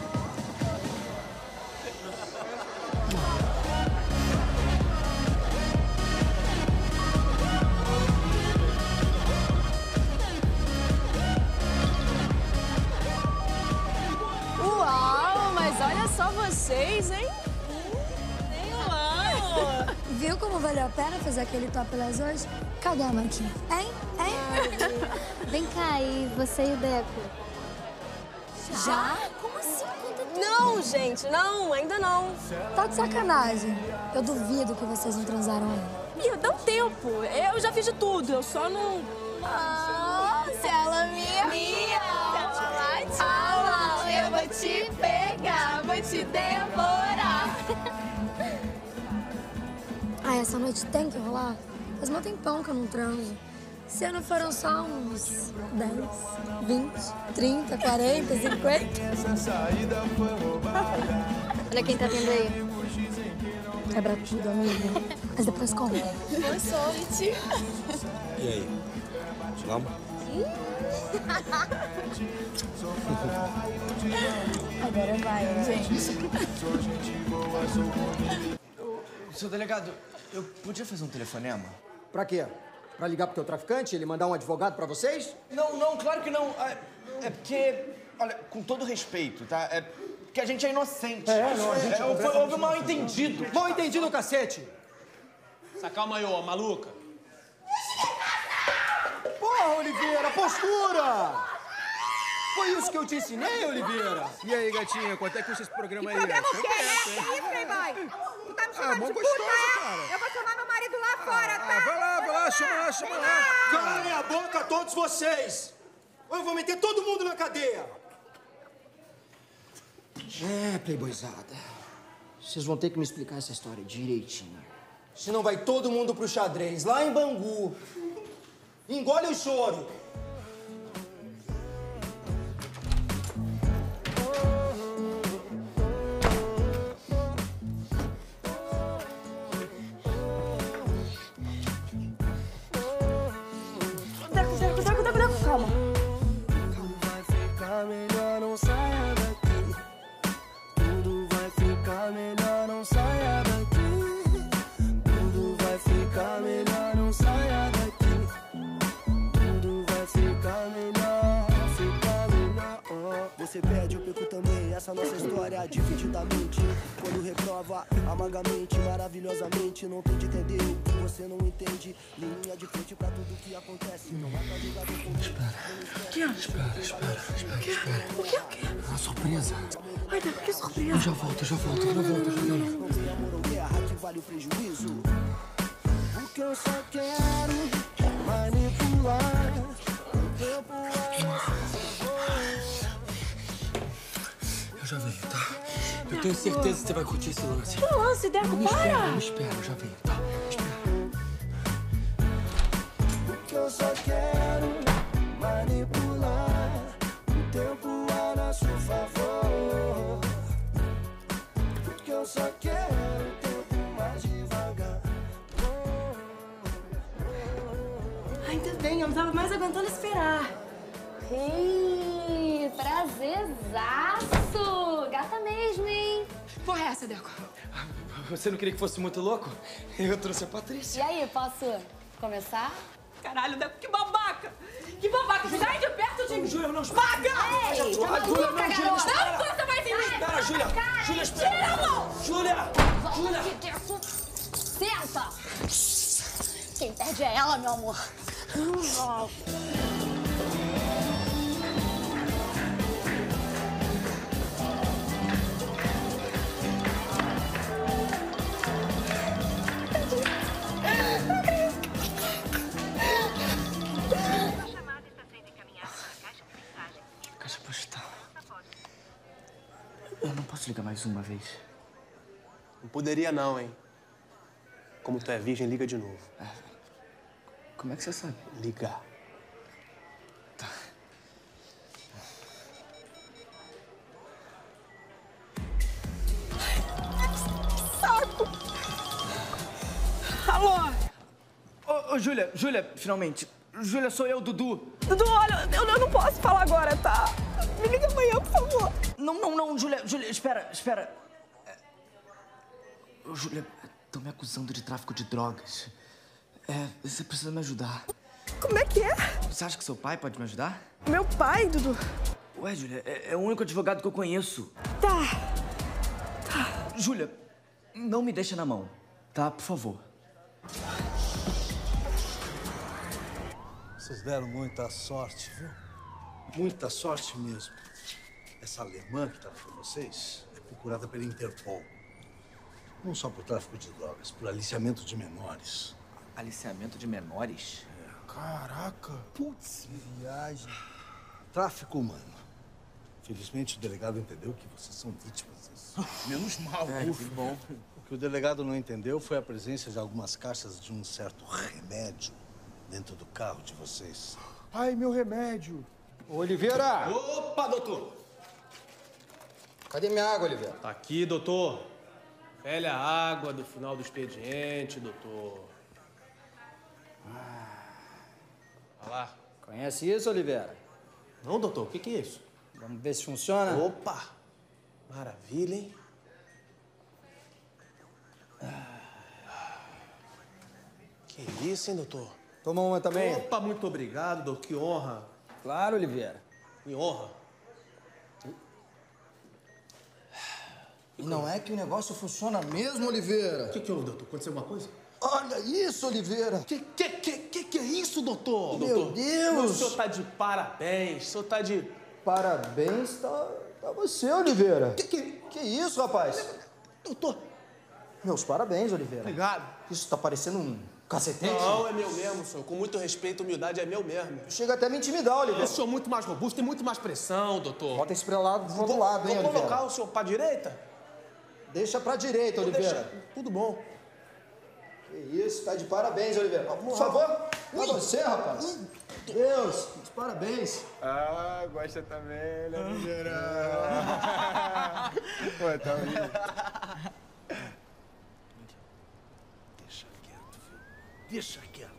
Uau, mas olha só vocês, hein? Nem lá. Viu como valeu a pena fazer aquele topless hoje? Cadê a Marquinhos? Hein? Hein? Vem cá aí, você e o Deco. Já? Como assim? Não, gente, não, ainda não. Tá de sacanagem. Eu duvido que vocês não transaram ainda. Ih, dá um tempo. Eu já fiz de tudo, eu só não... Ah, se ela me ama, se ela te ama, eu vou te pegar, vou te devorar. Ah, essa noite tem que rolar? Faz mó tempão que eu não transo. Esse ano foram só uns dez, vinte, trinta, quarenta, cinquenta. Olha quem tá vindo aí. Quebra tudo, amiga. Mas depois conta. Boa sorte. E aí? Vamos? Agora vai, gente. Seu delegado, eu podia fazer um telefonema? Pra quê? Pra ligar pro teu traficante? Ele mandar um advogado pra vocês? Não, não, claro que não. É, é porque, olha, com todo respeito, tá? É porque a gente é inocente. É, não, a gente é, é Houve houve um mal entendido. Mal entendido, cacete! Se acalma aí, ô maluca. Porra, Oliveira, postura! Foi isso que eu te ensinei, Oliveira? E aí, gatinha, quanto é que custa esse programa aí? Programa o Tô quê, perto, né? hein? Ih, Playboy! Tu tá me Ah, chamando mó de gostoso, puta, cara. é? Eu vou chamar meu marido lá fora, tá? Ah, vai lá, vai lá, chama lá, chama lá. Calem a boca todos vocês! Ou eu vou meter todo mundo na cadeia! É, playboyzada. Vocês vão ter que me explicar essa história direitinho. Senão vai todo mundo pro xadrez, lá em Bangu. Engole o choro. Deco, Deco, Deco, Deco, Deco, calma. Tudo vai ficar melhor, não saia daqui. Tudo vai ficar melhor, não saia daqui. Tudo vai ficar melhor, não saia daqui. Tudo vai ficar melhor, ficar melhor. Oh. Você perde, eu perco também. Essa nossa história divididamente. Quando reprova amargamente, maravilhosamente. Não tem de entender o que você não entende. Linha de frente pra tudo que acontece. Não há pra julgar depois. Espera. Que? Espera, espera, espera, espera. O que? O quê? Uma surpresa. Ai, Deco, que surpresa. Eu já volto, eu já volto, eu já volto, eu já volto. Não tem amor ou guerra que vale o prejuízo. O que eu só quero é manipular o tempo a nosso favor. Eu já venho, tá? Eu tenho certeza que você vai curtir esse lance. Que lance, Deco, Não me para! espera, não me espera, eu já venho, tá? O que eu só quero é manipular o tempo a nosso favor. O que eu só quero é o tempo mais devagar. Ainda bem, eu não tava mais aguentando esperar. Ih, prazerzaço! Gata mesmo, hein? Porra é essa, Deco? Você não queria que fosse muito louco? Eu trouxe a E Patrícia. aí, posso começar? Caralho, Deco, que babaca! Que babaca! Sai de perto de mim! Júlia, não, Paga! Ei, Júlia, tá não, Júlia, maluca, não, Júlia, garota? espera. Não encosta mais em mim! Espera, Júlia! Júlia, espera! Tira a mão! Júlia! Júlia! Que Deco? Senta! Quem perde é ela, meu amor. Caixa postal. Eu não posso ligar mais uma vez. Não poderia não, hein? Como tu é virgem, liga de novo. Como é que você sabe? Ligar. Saco! Alô? Ô, ô, Júlia, Júlia, finalmente. Júlia, sou eu, Dudu. Dudu, olha, eu, eu não posso falar agora, tá? Me liga amanhã, por favor. Não, não, não, Júlia, Júlia, espera, espera. É... Ô, Júlia, estão me acusando de tráfico de drogas. É, você precisa me ajudar. Como é que é? Você acha que seu pai pode me ajudar? Meu pai, Dudu? Ué, Júlia, é, é o único advogado que eu conheço. Tá. Júlia, não me deixa na mão, tá? Por favor. Vocês deram muita sorte, viu? Muita sorte mesmo. Essa alemã que estava com vocês é procurada pela Interpol. Não só por tráfico de drogas, por aliciamento de menores. Aliciamento de menores? É. Caraca! Putz, que viagem. Tráfico humano. Felizmente o delegado entendeu que vocês são vítimas disso. Menos mal, É, ufa. que bom. O que o delegado não entendeu foi a presença de algumas caixas de um certo remédio dentro do carro de vocês. Ai, meu remédio. Oliveira! Opa, doutor! Cadê minha água, Oliveira? Tá aqui, doutor. Velha água do final do expediente, doutor. Olha lá. Conhece isso, Oliveira? Não, doutor. O que, que é isso? Vamos ver se funciona? Opa! Maravilha, hein? Que isso, hein, doutor? Toma uma também. Opa, muito obrigado, doutor. Que honra. Claro, Oliveira. Que honra. E não é que o negócio funciona mesmo, Oliveira? O que, que houve, doutor? Aconteceu alguma coisa? Olha isso, Oliveira! Que que, que, que, que é isso, doutor? Meu doutor, Deus! O senhor tá de parabéns. O senhor tá de... Parabéns, tá, tá você, Oliveira. Que, que... que isso, rapaz? Doutor. Meus parabéns, Oliveira. Obrigado. Isso tá parecendo um cacetete? Não, é meu mesmo, senhor. Com muito respeito e humildade, é meu mesmo. Chega até a me intimidar, Oliveira. Eu sou muito mais robusto, tem muito mais pressão, doutor. Bota esse pra lá do vou, lado, hein, Vou Oliveira? colocar o senhor pra direita? Deixa pra direita, Vou Oliveira. deixar. Tudo bom. Que isso, tá de parabéns, Oliveira. Por favor, pra você, rapaz. Deus, os parabéns. Ah, gosta também, né, Oliveira? Pô, tá lindo. Deixa quieto, viu? Deixa quieto.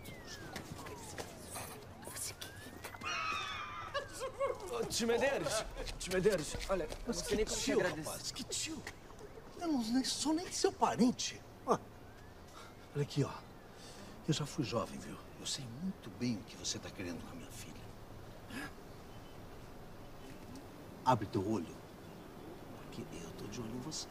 Ô, tio Medeiros, tio Medeiros, olha, Mas não sei que nem como te tio, agradecer. rapaz, que tio? Eu não nem sou nem seu parente. Ó, olha aqui, ó. Eu já fui jovem, viu? Eu sei muito bem o que você tá querendo com a minha filha. Abre teu olho, porque eu tô de olho em você.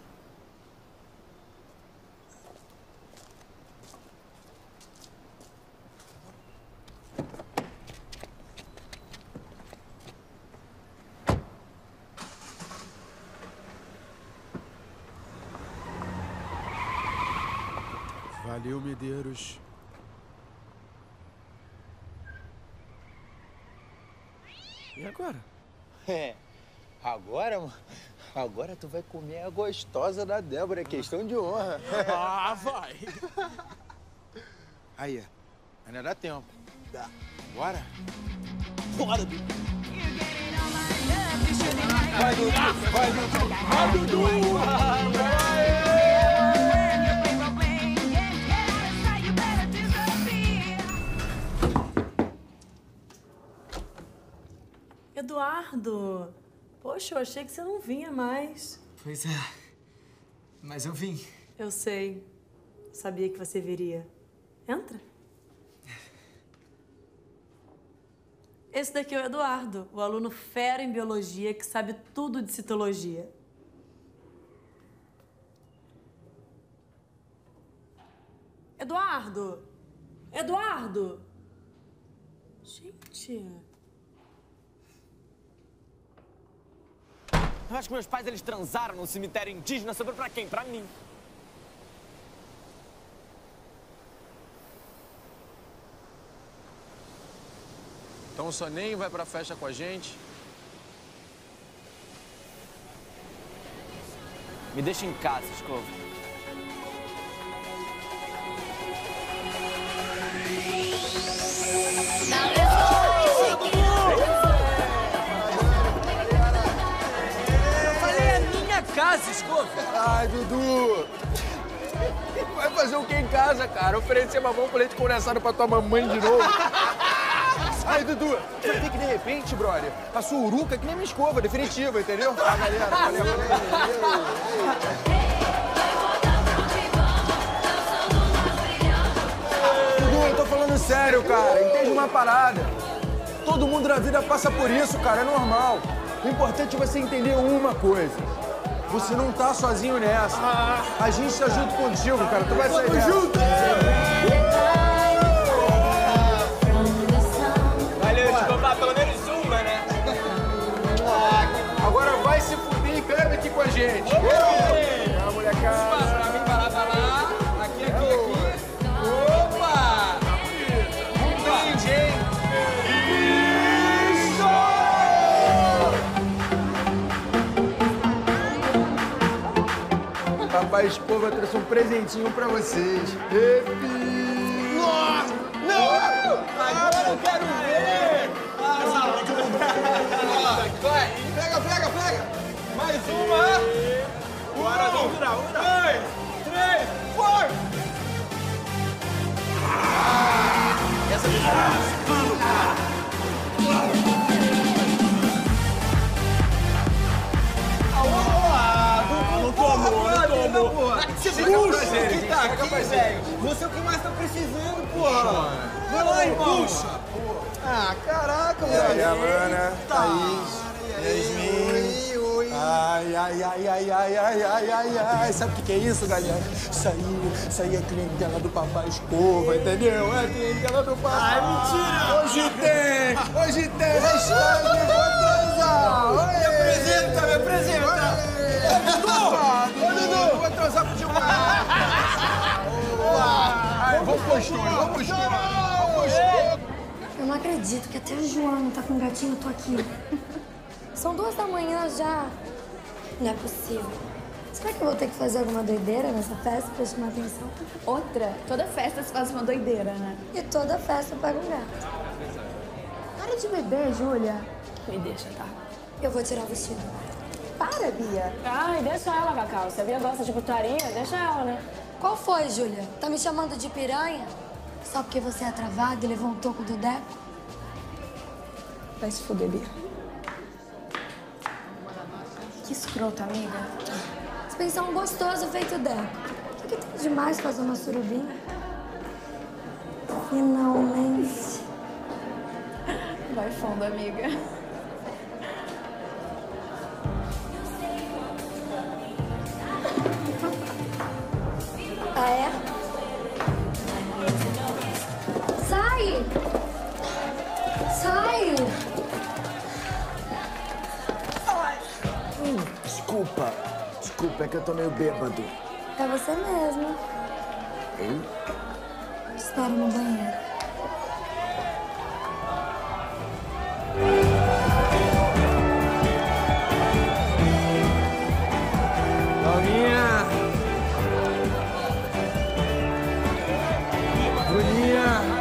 Valeu, Medeiros. E agora? É. Agora, mano, agora tu vai comer a gostosa da Débora, é questão de honra. Ah, vai! Aí, ainda dá tempo. Dá. Bora? Bora, Dudu. Vai, Dudu! Vai, Dudu! Vai, Dudu! Eduardo! Poxa, eu achei que você não vinha mais. Pois é. Mas eu vim. Eu sei. Sabia que você viria. Entra. Esse daqui é o Eduardo, o aluno fera em biologia que sabe tudo de citologia. Eduardo! Eduardo! Gente... Eu acho que meus pais, eles transaram no cemitério indígena. Sobrou pra quem? Pra mim. Então o Soninho vai pra festa com a gente? Me deixa em casa, Escova. Eu falei a minha casa, Escova. Ai, Dudu! Vai fazer o que em casa, cara? Oferecer mamão com leite condensado pra tua mamãe de novo? Ai, Dudu, você vai ver que de repente, brother, a sua uruca é que nem minha escova, definitiva, entendeu? Ah, galera, valeu, valeu, valeu. Dudu, eu tô falando sério, cara. Entende uma parada. Todo mundo na vida passa por isso, cara, é normal. O importante é você entender uma coisa. Você não tá sozinho nessa. A gente tá junto contigo, cara. Tu vai sair dessa. Junto! Valeu, Escova, pelo menos uma, né? Agora vai se fuder e bebe aqui com a gente. Ah, molecada. Pra mim, pra lá, pra lá. Aqui, aqui, aqui. Opa! Um brinde, hein? Papai Escova trouxe um presentinho pra vocês. Epi! Nossa! Não! Agora eu quero ver! Vai, pega, pega, pega! Mais uma! Bora, um, dois, três, foi! Essa vez Não tomou, não tomou. Puxa, que tá aqui, velho. Você é o que mais tá precisando, porra. Vai lá, puxa. Ah, caraca, velho. E aí, Amanda, Thaís, Yasmin. Ai, ai, ai, ai, ai, ai, ai, ai, ai. Sabe o que, que é isso, galera? Isso aí, isso aí é clientela do Papai Escova, entendeu? É clientela do papai. Ai, mentira. Hoje tem, hoje tem hashtag vou transar. Me apresenta, me apresenta. Ô, Dudu! Ô, Dudu! Eu vou transar com o Gilmar. Vamos pro estúdio, vamos pro estúdio. Vamos pro estúdio. Eu não acredito que até o João tá com um gatinho, eu tô aqui. São duas da manhã já. Não é possível. Será que eu vou ter que fazer alguma doideira nessa festa pra chamar atenção? Outra? Toda festa se faz uma doideira, né? E toda festa eu pego um gato. Para de beber, Júlia. Me deixa, tá? Eu vou tirar o vestido. Para, Bia. Ai, deixa ela, Cacau. Se a Bia gosta de putaria, deixa ela, né? Qual foi, Júlia? Tá me chamando de piranha? Só porque você é travada e levou um toco do Deco? Vai se fuder, Bia. Que escrota, amiga. Você pensar um gostoso feito Deco. O que, que tem demais fazer uma surubinha? Finalmente. Vai fundo, amiga. Ah, é? Sai! Sai! Hum, desculpa. Desculpa, é que eu tô meio bêbado. É você mesmo. Eu? Te espero no banheiro. Laurinha! Bruninha!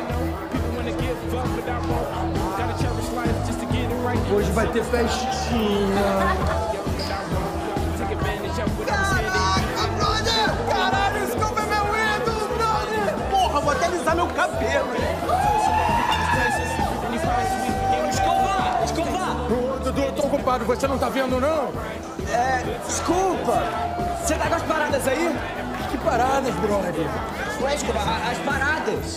Hoje vai ter festinha. Caraca, brother! Caralho, Escova é meu ídolo, brother! Porra, vou até alisar meu cabelo. Escova! Escova! Ô, Dudu, eu tô ocupado. Você não tá vendo, não? É, desculpa. Você tá com as paradas aí? Que paradas, brother? Ué, Escova, as paradas.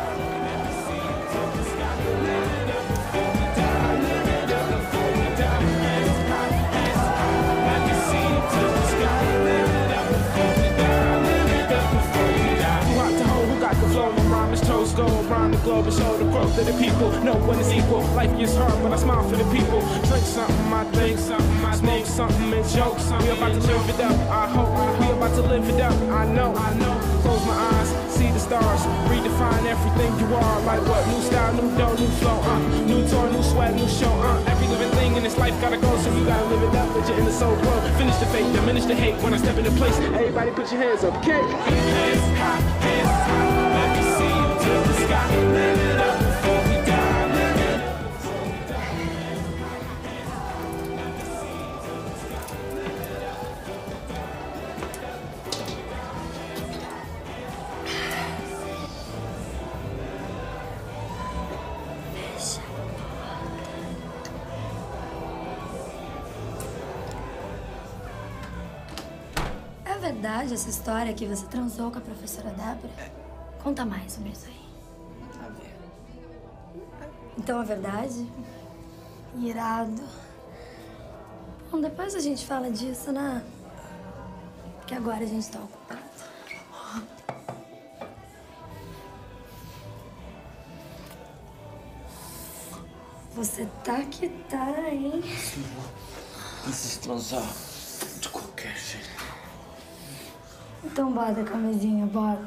Toes go around the globe and show the growth of the people. No one is equal. Life gets hard, but I smile for the people. Drink something, I think something, I smoke something and joke something. We about to live it up. I hope we about to live it up. I know, I know. Close my eyes, see the stars. Redefine everything you are. Like what? New style, new dough, new flow. Uh, new tour, new swag, new show. Uh, every living thing in this life gotta go, so you gotta live it up. But you're in the soul world. Finish the fake, diminish the hate. When I step into place, everybody put your hands up, okay? Hands high, hands high. Let me see you to the sky. Live it up before we die. Live it up before we die. É verdade essa história que você transou com a professora Débora? Conta mais sobre isso aí. Tá vendo? Então é verdade? Irado. Bom, depois a gente fala disso, né? Porque agora a gente tá ocupado. Você tá que tá, hein? Preciso transar de qualquer jeito. Então bota a camisinha, bota.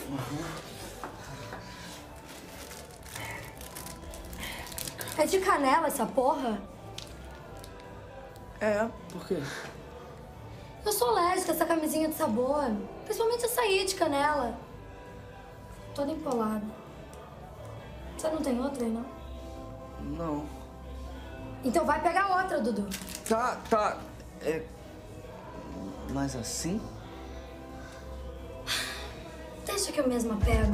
É de canela essa porra? É, por quê? Eu sou alérgica a essa camisinha de sabor. Principalmente essa aí de canela. Toda empolada. Você não tem outra aí, não? Não. Então vai pegar outra, Dudu. Tá, tá. É... Mas assim? Deixa que eu mesma pego.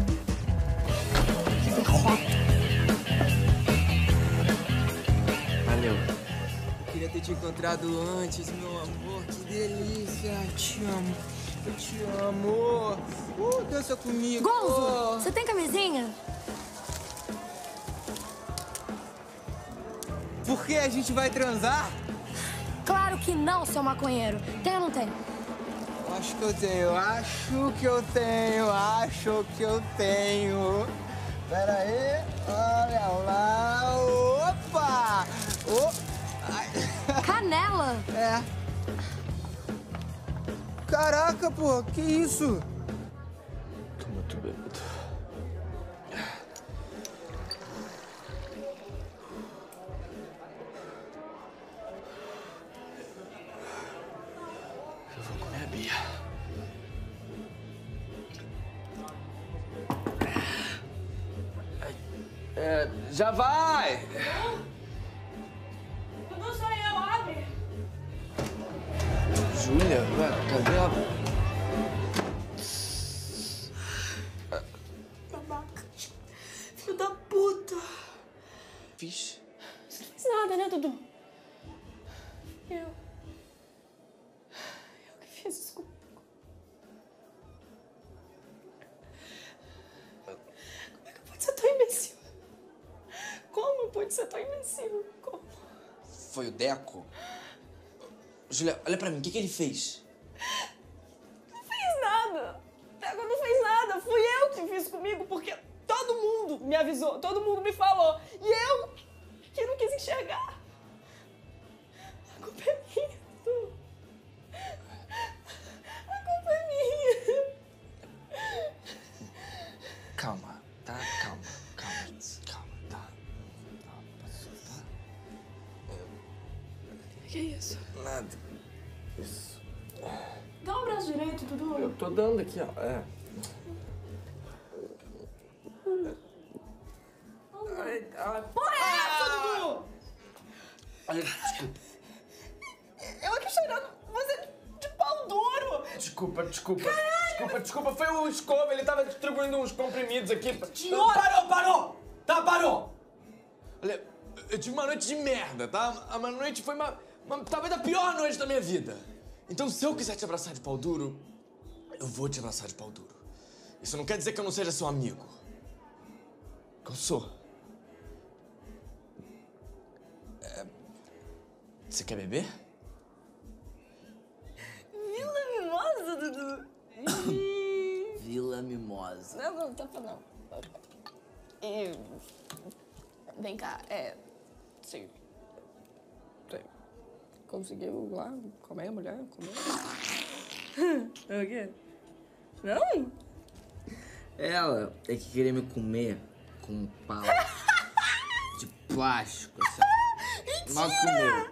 Valeu. Queria ter te encontrado antes, meu amor. Que delícia. Te amo. Eu te amo. Uh, dança comigo. Gonzo, você tem camisinha? Por que a gente vai transar? Claro que não, seu maconheiro. Tem ou não tem? Acho que eu tenho, acho que eu tenho, acho que eu tenho. Pera aí, olha lá. Opa! Oh. Ai. Canela? É. Caraca, pô, que isso? Tô muito bêbado. Eu vou comer a Bia. É, já vai! Dudu, sou eu, abre. Júlia, ué, cadê a... Babaca. Filho da puta. Fiz. Você não fez nada, né, Dudu? Eu. Eu que fiz isso comigo. Como é que eu pude ser tão imbecil? Como eu pude ser tão imbecil? Como? Foi o Deco? Júlia, olha pra mim, o que, que ele fez? Não fez nada. Deco não fez nada. Fui eu que fiz comigo, porque todo mundo me avisou, todo mundo me falou. E eu que não quis enxergar. A culpa é minha, Dudu. A culpa é minha. Calma, tá? Calma, calma, calma, tá? O que é isso? Nada. Isso. Dá o braço direito, Dudu. Eu tô dando aqui, ó. É. Ai, ai. Porra, é essa, Dudu? Ai, desculpa. Eu aqui cheirando você de pau duro. Desculpa, desculpa. Caralho! Desculpa, desculpa. Foi o Escova, ele tava distribuindo uns comprimidos aqui. Idiota! Parou, parou! Tá, parou! Olha, eu tive uma noite de merda, tá? Uma noite foi uma, uma... talvez a pior noite da minha vida. Então, se eu quiser te abraçar de pau duro, eu vou te abraçar de pau duro. Isso não quer dizer que eu não seja seu amigo. Que eu sou. É... Você quer beber? Vila Mimosa, Dudu. Vila Mimosa. Não, não, tá falando. E... Vem cá, é... Sim. Sim. Conseguiu lá comer a mulher? Comer? O quê? Não? Ela é que queria me comer com um pau de plástico, sabe? Mal comeu.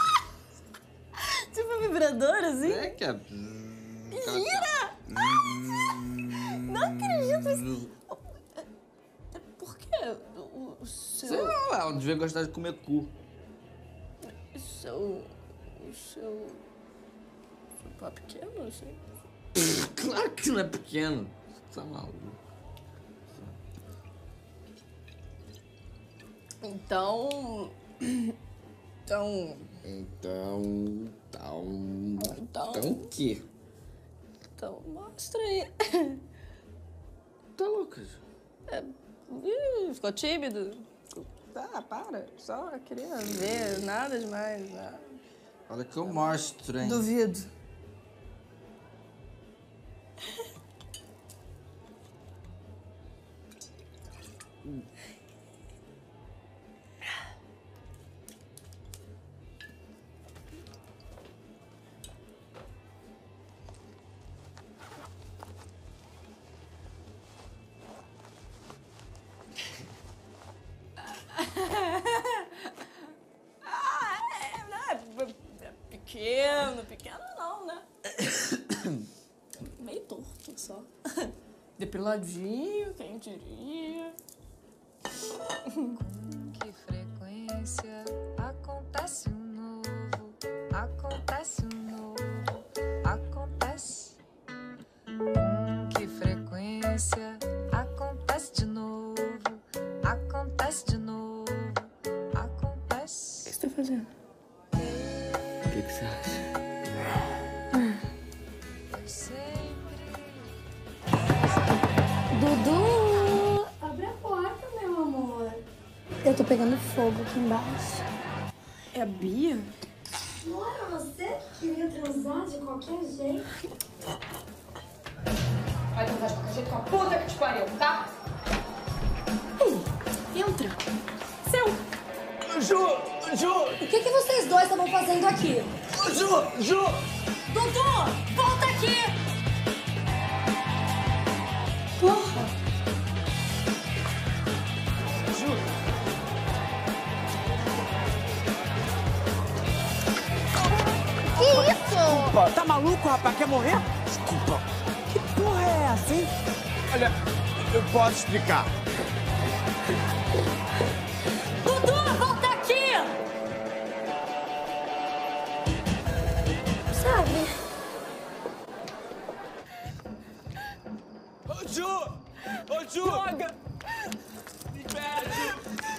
Tipo vibrador, assim? É que é... Mentira! Não acredito. Por quê? O, o seu... Sei lá, ela devia gostar de comer cu. O seu... O seu... Seu pau pequeno, assim? Claro que não é pequeno. Você tá maluco. Então... Então... Então... Então... Então... Então o quê? Então, mostra aí. Tá louca? É... Ih, ficou tímido? Tá, para. Só queria ver. Nada demais. Nada. Olha que eu mostro, hein? Duvido. Ah, é, né? É pequeno, pequeno não, né? Meio torto só. Depiladinho, quem diria? Com que frequência acontece um novo? Acontece um novo? Acontece. Com que frequência acontece de novo? Acontece de novo? Acontece. O que você tá fazendo? O que, que você acha? Dudu! Abre a porta, meu amor. Eu tô pegando fogo aqui embaixo. É a Bia? Não era você que queria transar de qualquer jeito? Vai transar de qualquer jeito com a puta que te pariu, tá? Ei, entra. Seu. Ju! Ju! O que, que vocês dois estavam fazendo aqui? Ju! Ju! Dudu! Volta aqui! Porra! Ju! Que isso? Desculpa. Tá maluco, rapaz? Quer morrer? Desculpa. Que porra é essa, hein? Olha, eu posso explicar. Dudu, volta aqui! Sabe? Ô, Ju! Ô, Ju! Droga! Espera, Ju!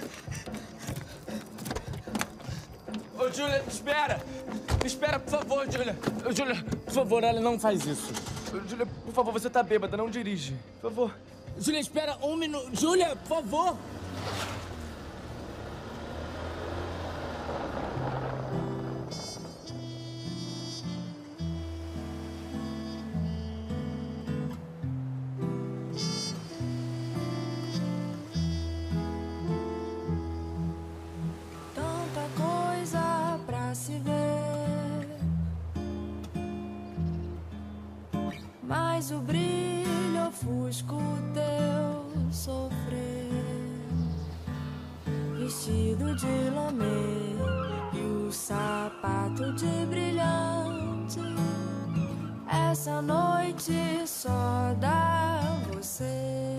Ô, Júlia, espera! Espera, por favor, Júlia! Ô, Júlia, por favor, olha, não faz isso. Ô, Júlia, por favor, você tá bêbada, não dirige. Por favor. Júlia, espera um minuto. Júlia, por favor. Tanta coisa pra se ver, mas o brilho ofusca o teu sofrer. Vestido de lamê e o sapato de brilhante, essa noite só dá você.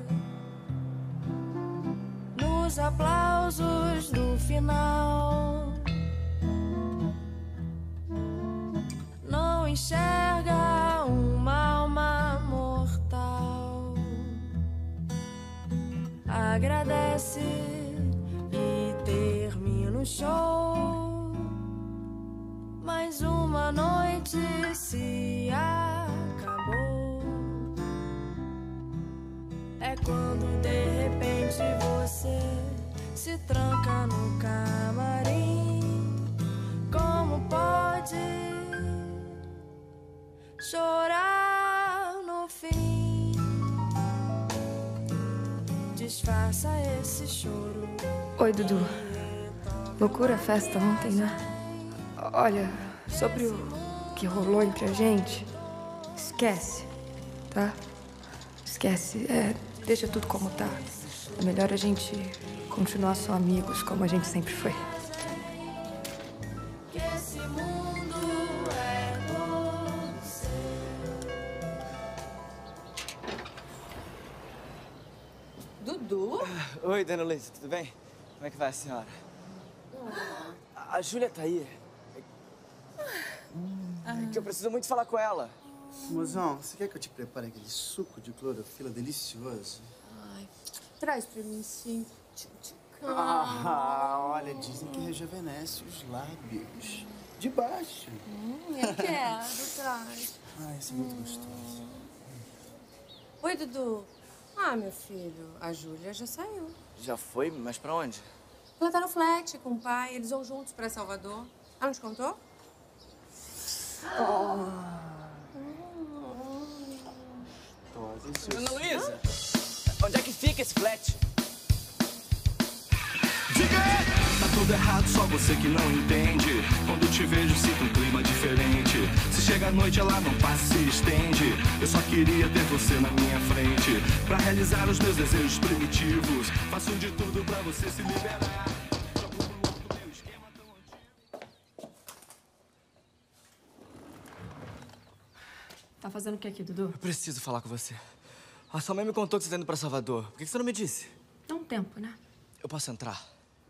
Nos aplausos do final, não enxerga uma alma mortal. Agradece e termina o show. Mais uma noite se acabou. É quando de repente você se tranca no camarim. Como pode chorar no fim? Disfarça esse choro. Oi, Dudu. Loucura a festa ontem, né? Olha, sobre o que rolou entre a gente, esquece, tá? Esquece, é, deixa tudo como tá. É melhor a gente continuar só amigos, como a gente sempre foi. Que esse mundo é você. Dudu? Oi, dona Luísa, tudo bem? Como é que vai a senhora? A Júlia tá aí. É que eu preciso muito falar com ela. Mozão, você quer que eu te prepare aquele suco de clorofila delicioso? Ai, traz pra mim, sim. Ah, olha, dizem que rejuvenesce os lábios. De baixo. Hum, eu quero, traz. Ai, isso é muito gostoso. Oi, Dudu. Ah, meu filho, a Júlia já saiu. Já foi? Mas pra onde? Ela tá no flat com o pai, eles vão juntos pra Salvador. Ela não te contou? Dona Luísa, onde é que fica esse flat? Tá tudo errado, só você que não entende. Quando te vejo, sinto um clima diferente. Se chega a noite, ela não passa e se estende. Eu só queria ter você na minha frente, pra realizar os meus desejos primitivos. Faço de tudo pra você se liberar. Tá fazendo o que aqui, Dudu? Eu preciso falar com você. A sua mãe me contou que você tá indo pra Salvador. Por que você não me disse? Dá um tempo, né? Eu posso entrar?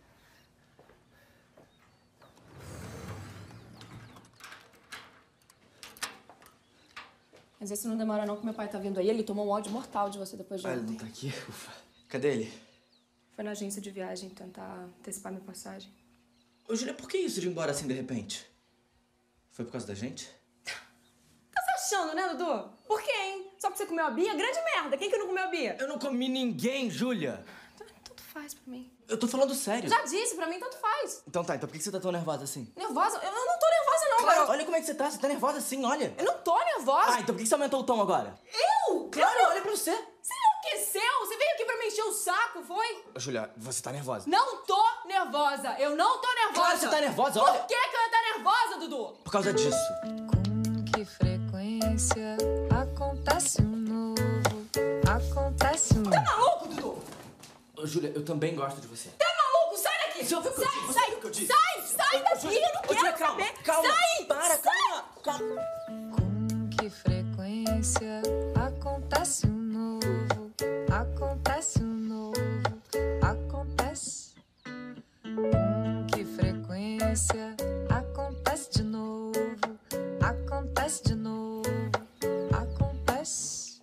Mas esse não demora não, que meu pai tá vindo aí. Ele tomou um ódio mortal de você depois de Ah, ele ontem. não tá aqui? Ufa. Cadê ele? Foi na agência de viagem tentar antecipar minha passagem. Ô, Júlia, por que isso de ir embora assim de repente? Foi por causa da gente? Tá se achando, né, Dudu? Por quê, hein? Só porque você comeu a Bia? Grande merda! Quem que não comeu a Bia? Eu não comi ninguém, Júlia! Tanto faz pra mim. Eu tô falando sério. Já disse, pra mim tanto faz. Então tá, então por que você tá tão nervosa assim? Nervosa? Eu eu não tô nervosa não, Claro, garoto. olha como é que você tá, você tá nervosa assim, olha. Eu não tô nervosa. Ah, então por que você aumentou o tom agora? Eu? Claro, Eu? olha pra você. Você enlouqueceu? Você veio aqui pra me encher o saco, foi? Ô, Júlia, você tá nervosa. Não tô nervosa. Eu não tô nervosa. Claro, você tá nervosa, olha. Por que que eu ia estar nervosa, Dudu? Por causa disso. Que frequência acontece um novo, acontece um Tá maluco, Dudu? Ô, Júlia, eu também gosto de você. Tá maluco? Sai daqui! Você ouviu o que eu sai, disse? Você sai, ouviu o que eu disse? sai, sai Ô, daqui! Júlia, Eu não ô, quero Júlia, calma, saber! calma, sai! para, sai. calma, calma. Que frequência acontece um novo, acontece um novo, acontece. Com que frequência acontece de novo, acontece de novo, acontece.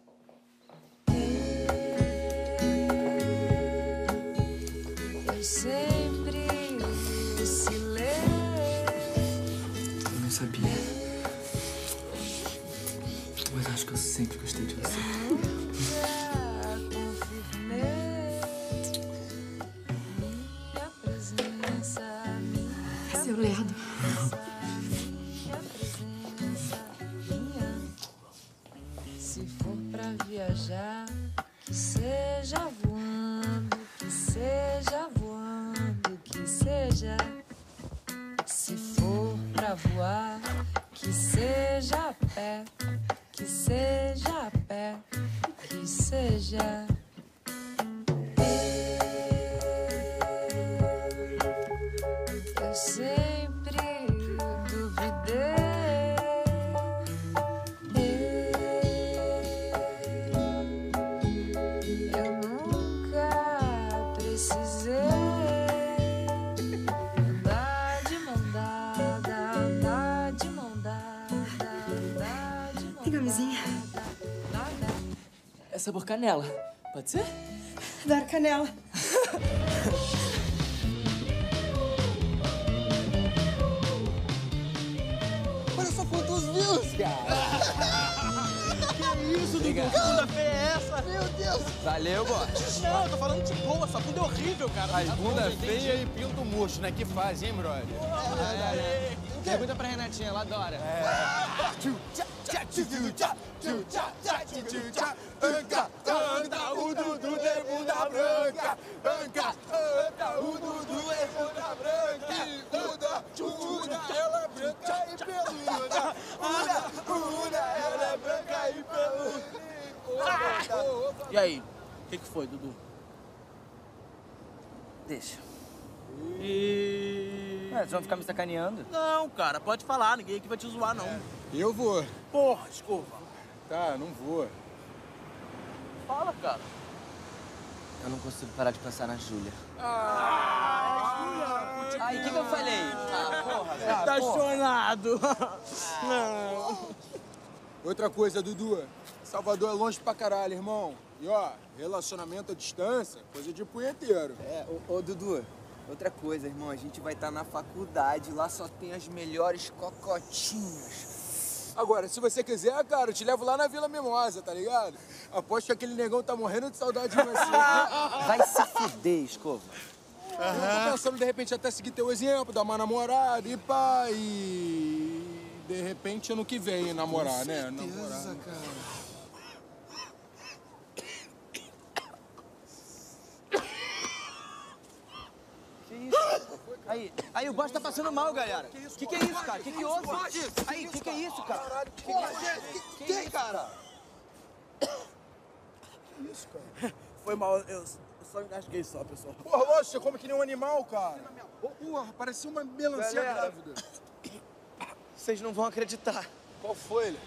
Eu sempre oscilei. Eu não sabia. Mas acho que eu sempre gostei de você. Seu lerdo. Se for pra viajar, que seja voando, que seja voando, que seja. Se for pra voar, que seja a pé, que seja a pé, que seja. Eu sempre duvidei. Eu nunca precisei andar de mão dada, andar de mão dada, andar de mão Tem camisinha? dada. É sabor canela. Pode ser? Adoro canela. Olha só quantos views, cara! Que isso, Dudu? Obrigado. Que bunda-feia é essa? Meu Deus! Valeu, bote. Não, eu tô falando de boa, essa bunda é horrível, cara. As bunda feia e pinto murcho, né? Que faz, hein, brother? É, pergunta pra Renatinha, ela adora. Anca, anda, o Dudu tem bunda branca. Anca, anda, o Dudu é bunda branca. Uda, uda, ela é branca e peluda. Uda, uda, ela é branca e peluda. E aí, o que, que foi, Dudu? Deixa. E... É, vocês vão ficar me sacaneando? Não, cara, pode falar, ninguém aqui vai te zoar, não. Eu vou. Porra, escova. Tá, não vou. Fala, cara. Eu não consigo parar de pensar na Júlia. Ah, Júlia! Ai, o que, que eu falei? Ah, porra, velho. Tá porra. chonado. Não. Outra coisa, Dudu. Salvador é longe pra caralho, irmão. E ó, relacionamento à distância, coisa de punheteiro. É, ô, ô Dudu, outra coisa, irmão, a gente vai estar na faculdade, lá só tem as melhores cocotinhas. Agora, se você quiser, cara, eu te levo lá na Vila Mimosa, tá ligado? Aposto que aquele negão tá morrendo de saudade de você. Vai se fuder, escova. Eu tô pensando, de repente, até seguir teu exemplo, dar uma namorada e pá, e... De repente, ano que vem, namorar, Com né? certeza, Namorar. cara. Que isso? Aí, aí o boss tá passando mal, galera. Que que é isso, cara? Que que houve? Aí, que que é isso, cara? Que que é isso? Que tem, cara? Que isso, cara? Foi mal, eu, eu só engasguei só, pessoal. Porra, lógico, você come que nem um animal, cara. Porra, parecia uma melancia Galera. grávida. Vocês não vão acreditar. Qual foi, ele?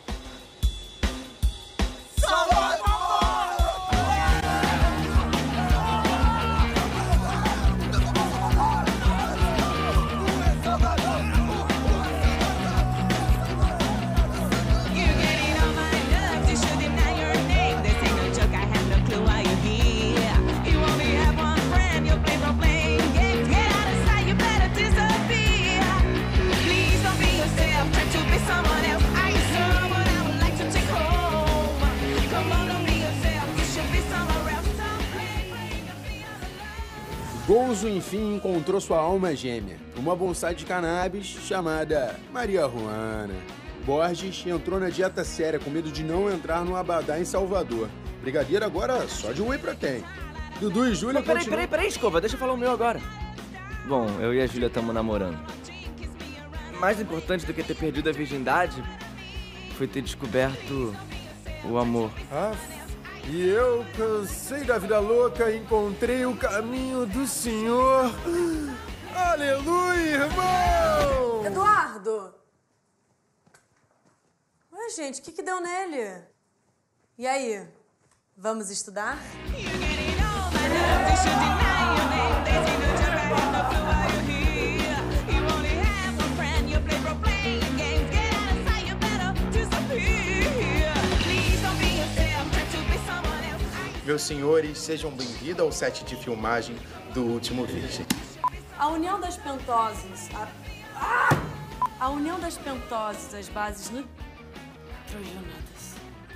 Gonzo, enfim, encontrou sua alma gêmea, uma bonsai de cannabis chamada Maria Juana. Borges entrou na dieta séria com medo de não entrar no Abadá em Salvador. Brigadeiro agora só de whey protein. Dudu e Júlia Peraí, continuam... peraí, peraí, Escova, deixa eu falar o meu agora. Bom, eu e a Júlia estamos namorando. Mais importante do que ter perdido a virgindade foi ter descoberto o amor. Ah, e eu cansei da vida louca e encontrei o caminho do Senhor. Aleluia, irmão! Eduardo! Ué, gente, o que que deu nele? E aí, vamos estudar? Meus senhores, sejam bem-vindos ao set de filmagem do Último Virgem. A união das pentoses... A, ah! a união das pentoses, as bases nitrogenadas.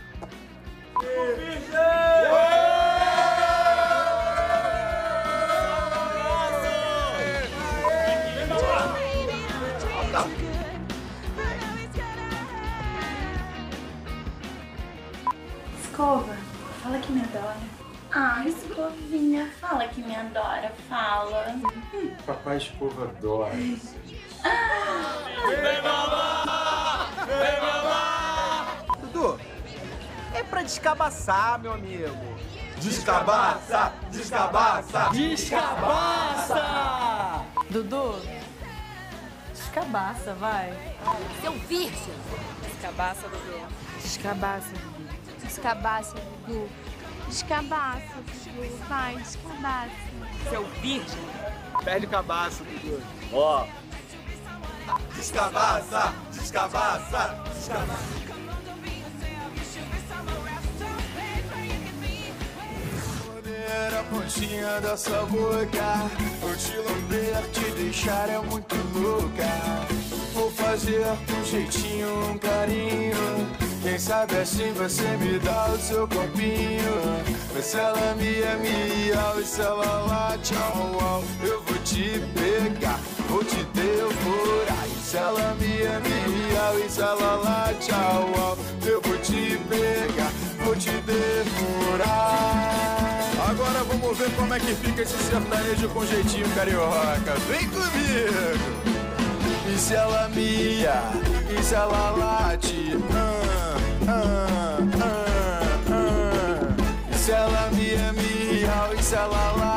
Escova, fala que me adora. Ah, Escovinha, fala que me adora, fala. Papai Escova adora. Vem mamar! Vem mamar! Dudu, é pra descabaçar, meu amigo. Descabaça! Descabaça! Descabaça! Dudu, descabaça, vai. Seu virgem! Descabaça, Dudu. Descabaça, Dudu. Descabaça, Dudu. Descabaça, Dudu. Vai, descabaça. Seu virgem. Perde o cabaço, Dudu. Ó. Descabaça! Descabaça! Descabaça! A pontinha da sua boca, vou te lamber, te deixar é muito louca. Vou fazer um jeitinho, um carinho. Quem sabe assim você me dá o seu corpinho. Mas se ela me é miau e se ela lá tchau, au, eu vou te pegar, vou te devorar. E se ela me é miau e se ela lá tchau, au, eu vou te pegar, vou te devorar. Agora vamos ver como é que fica esse sertanejo com jeitinho carioca. Vem comigo! E se ela mia, e se ela late, ah, ah, ah, ah. E se ela mia, miau, e se ela late.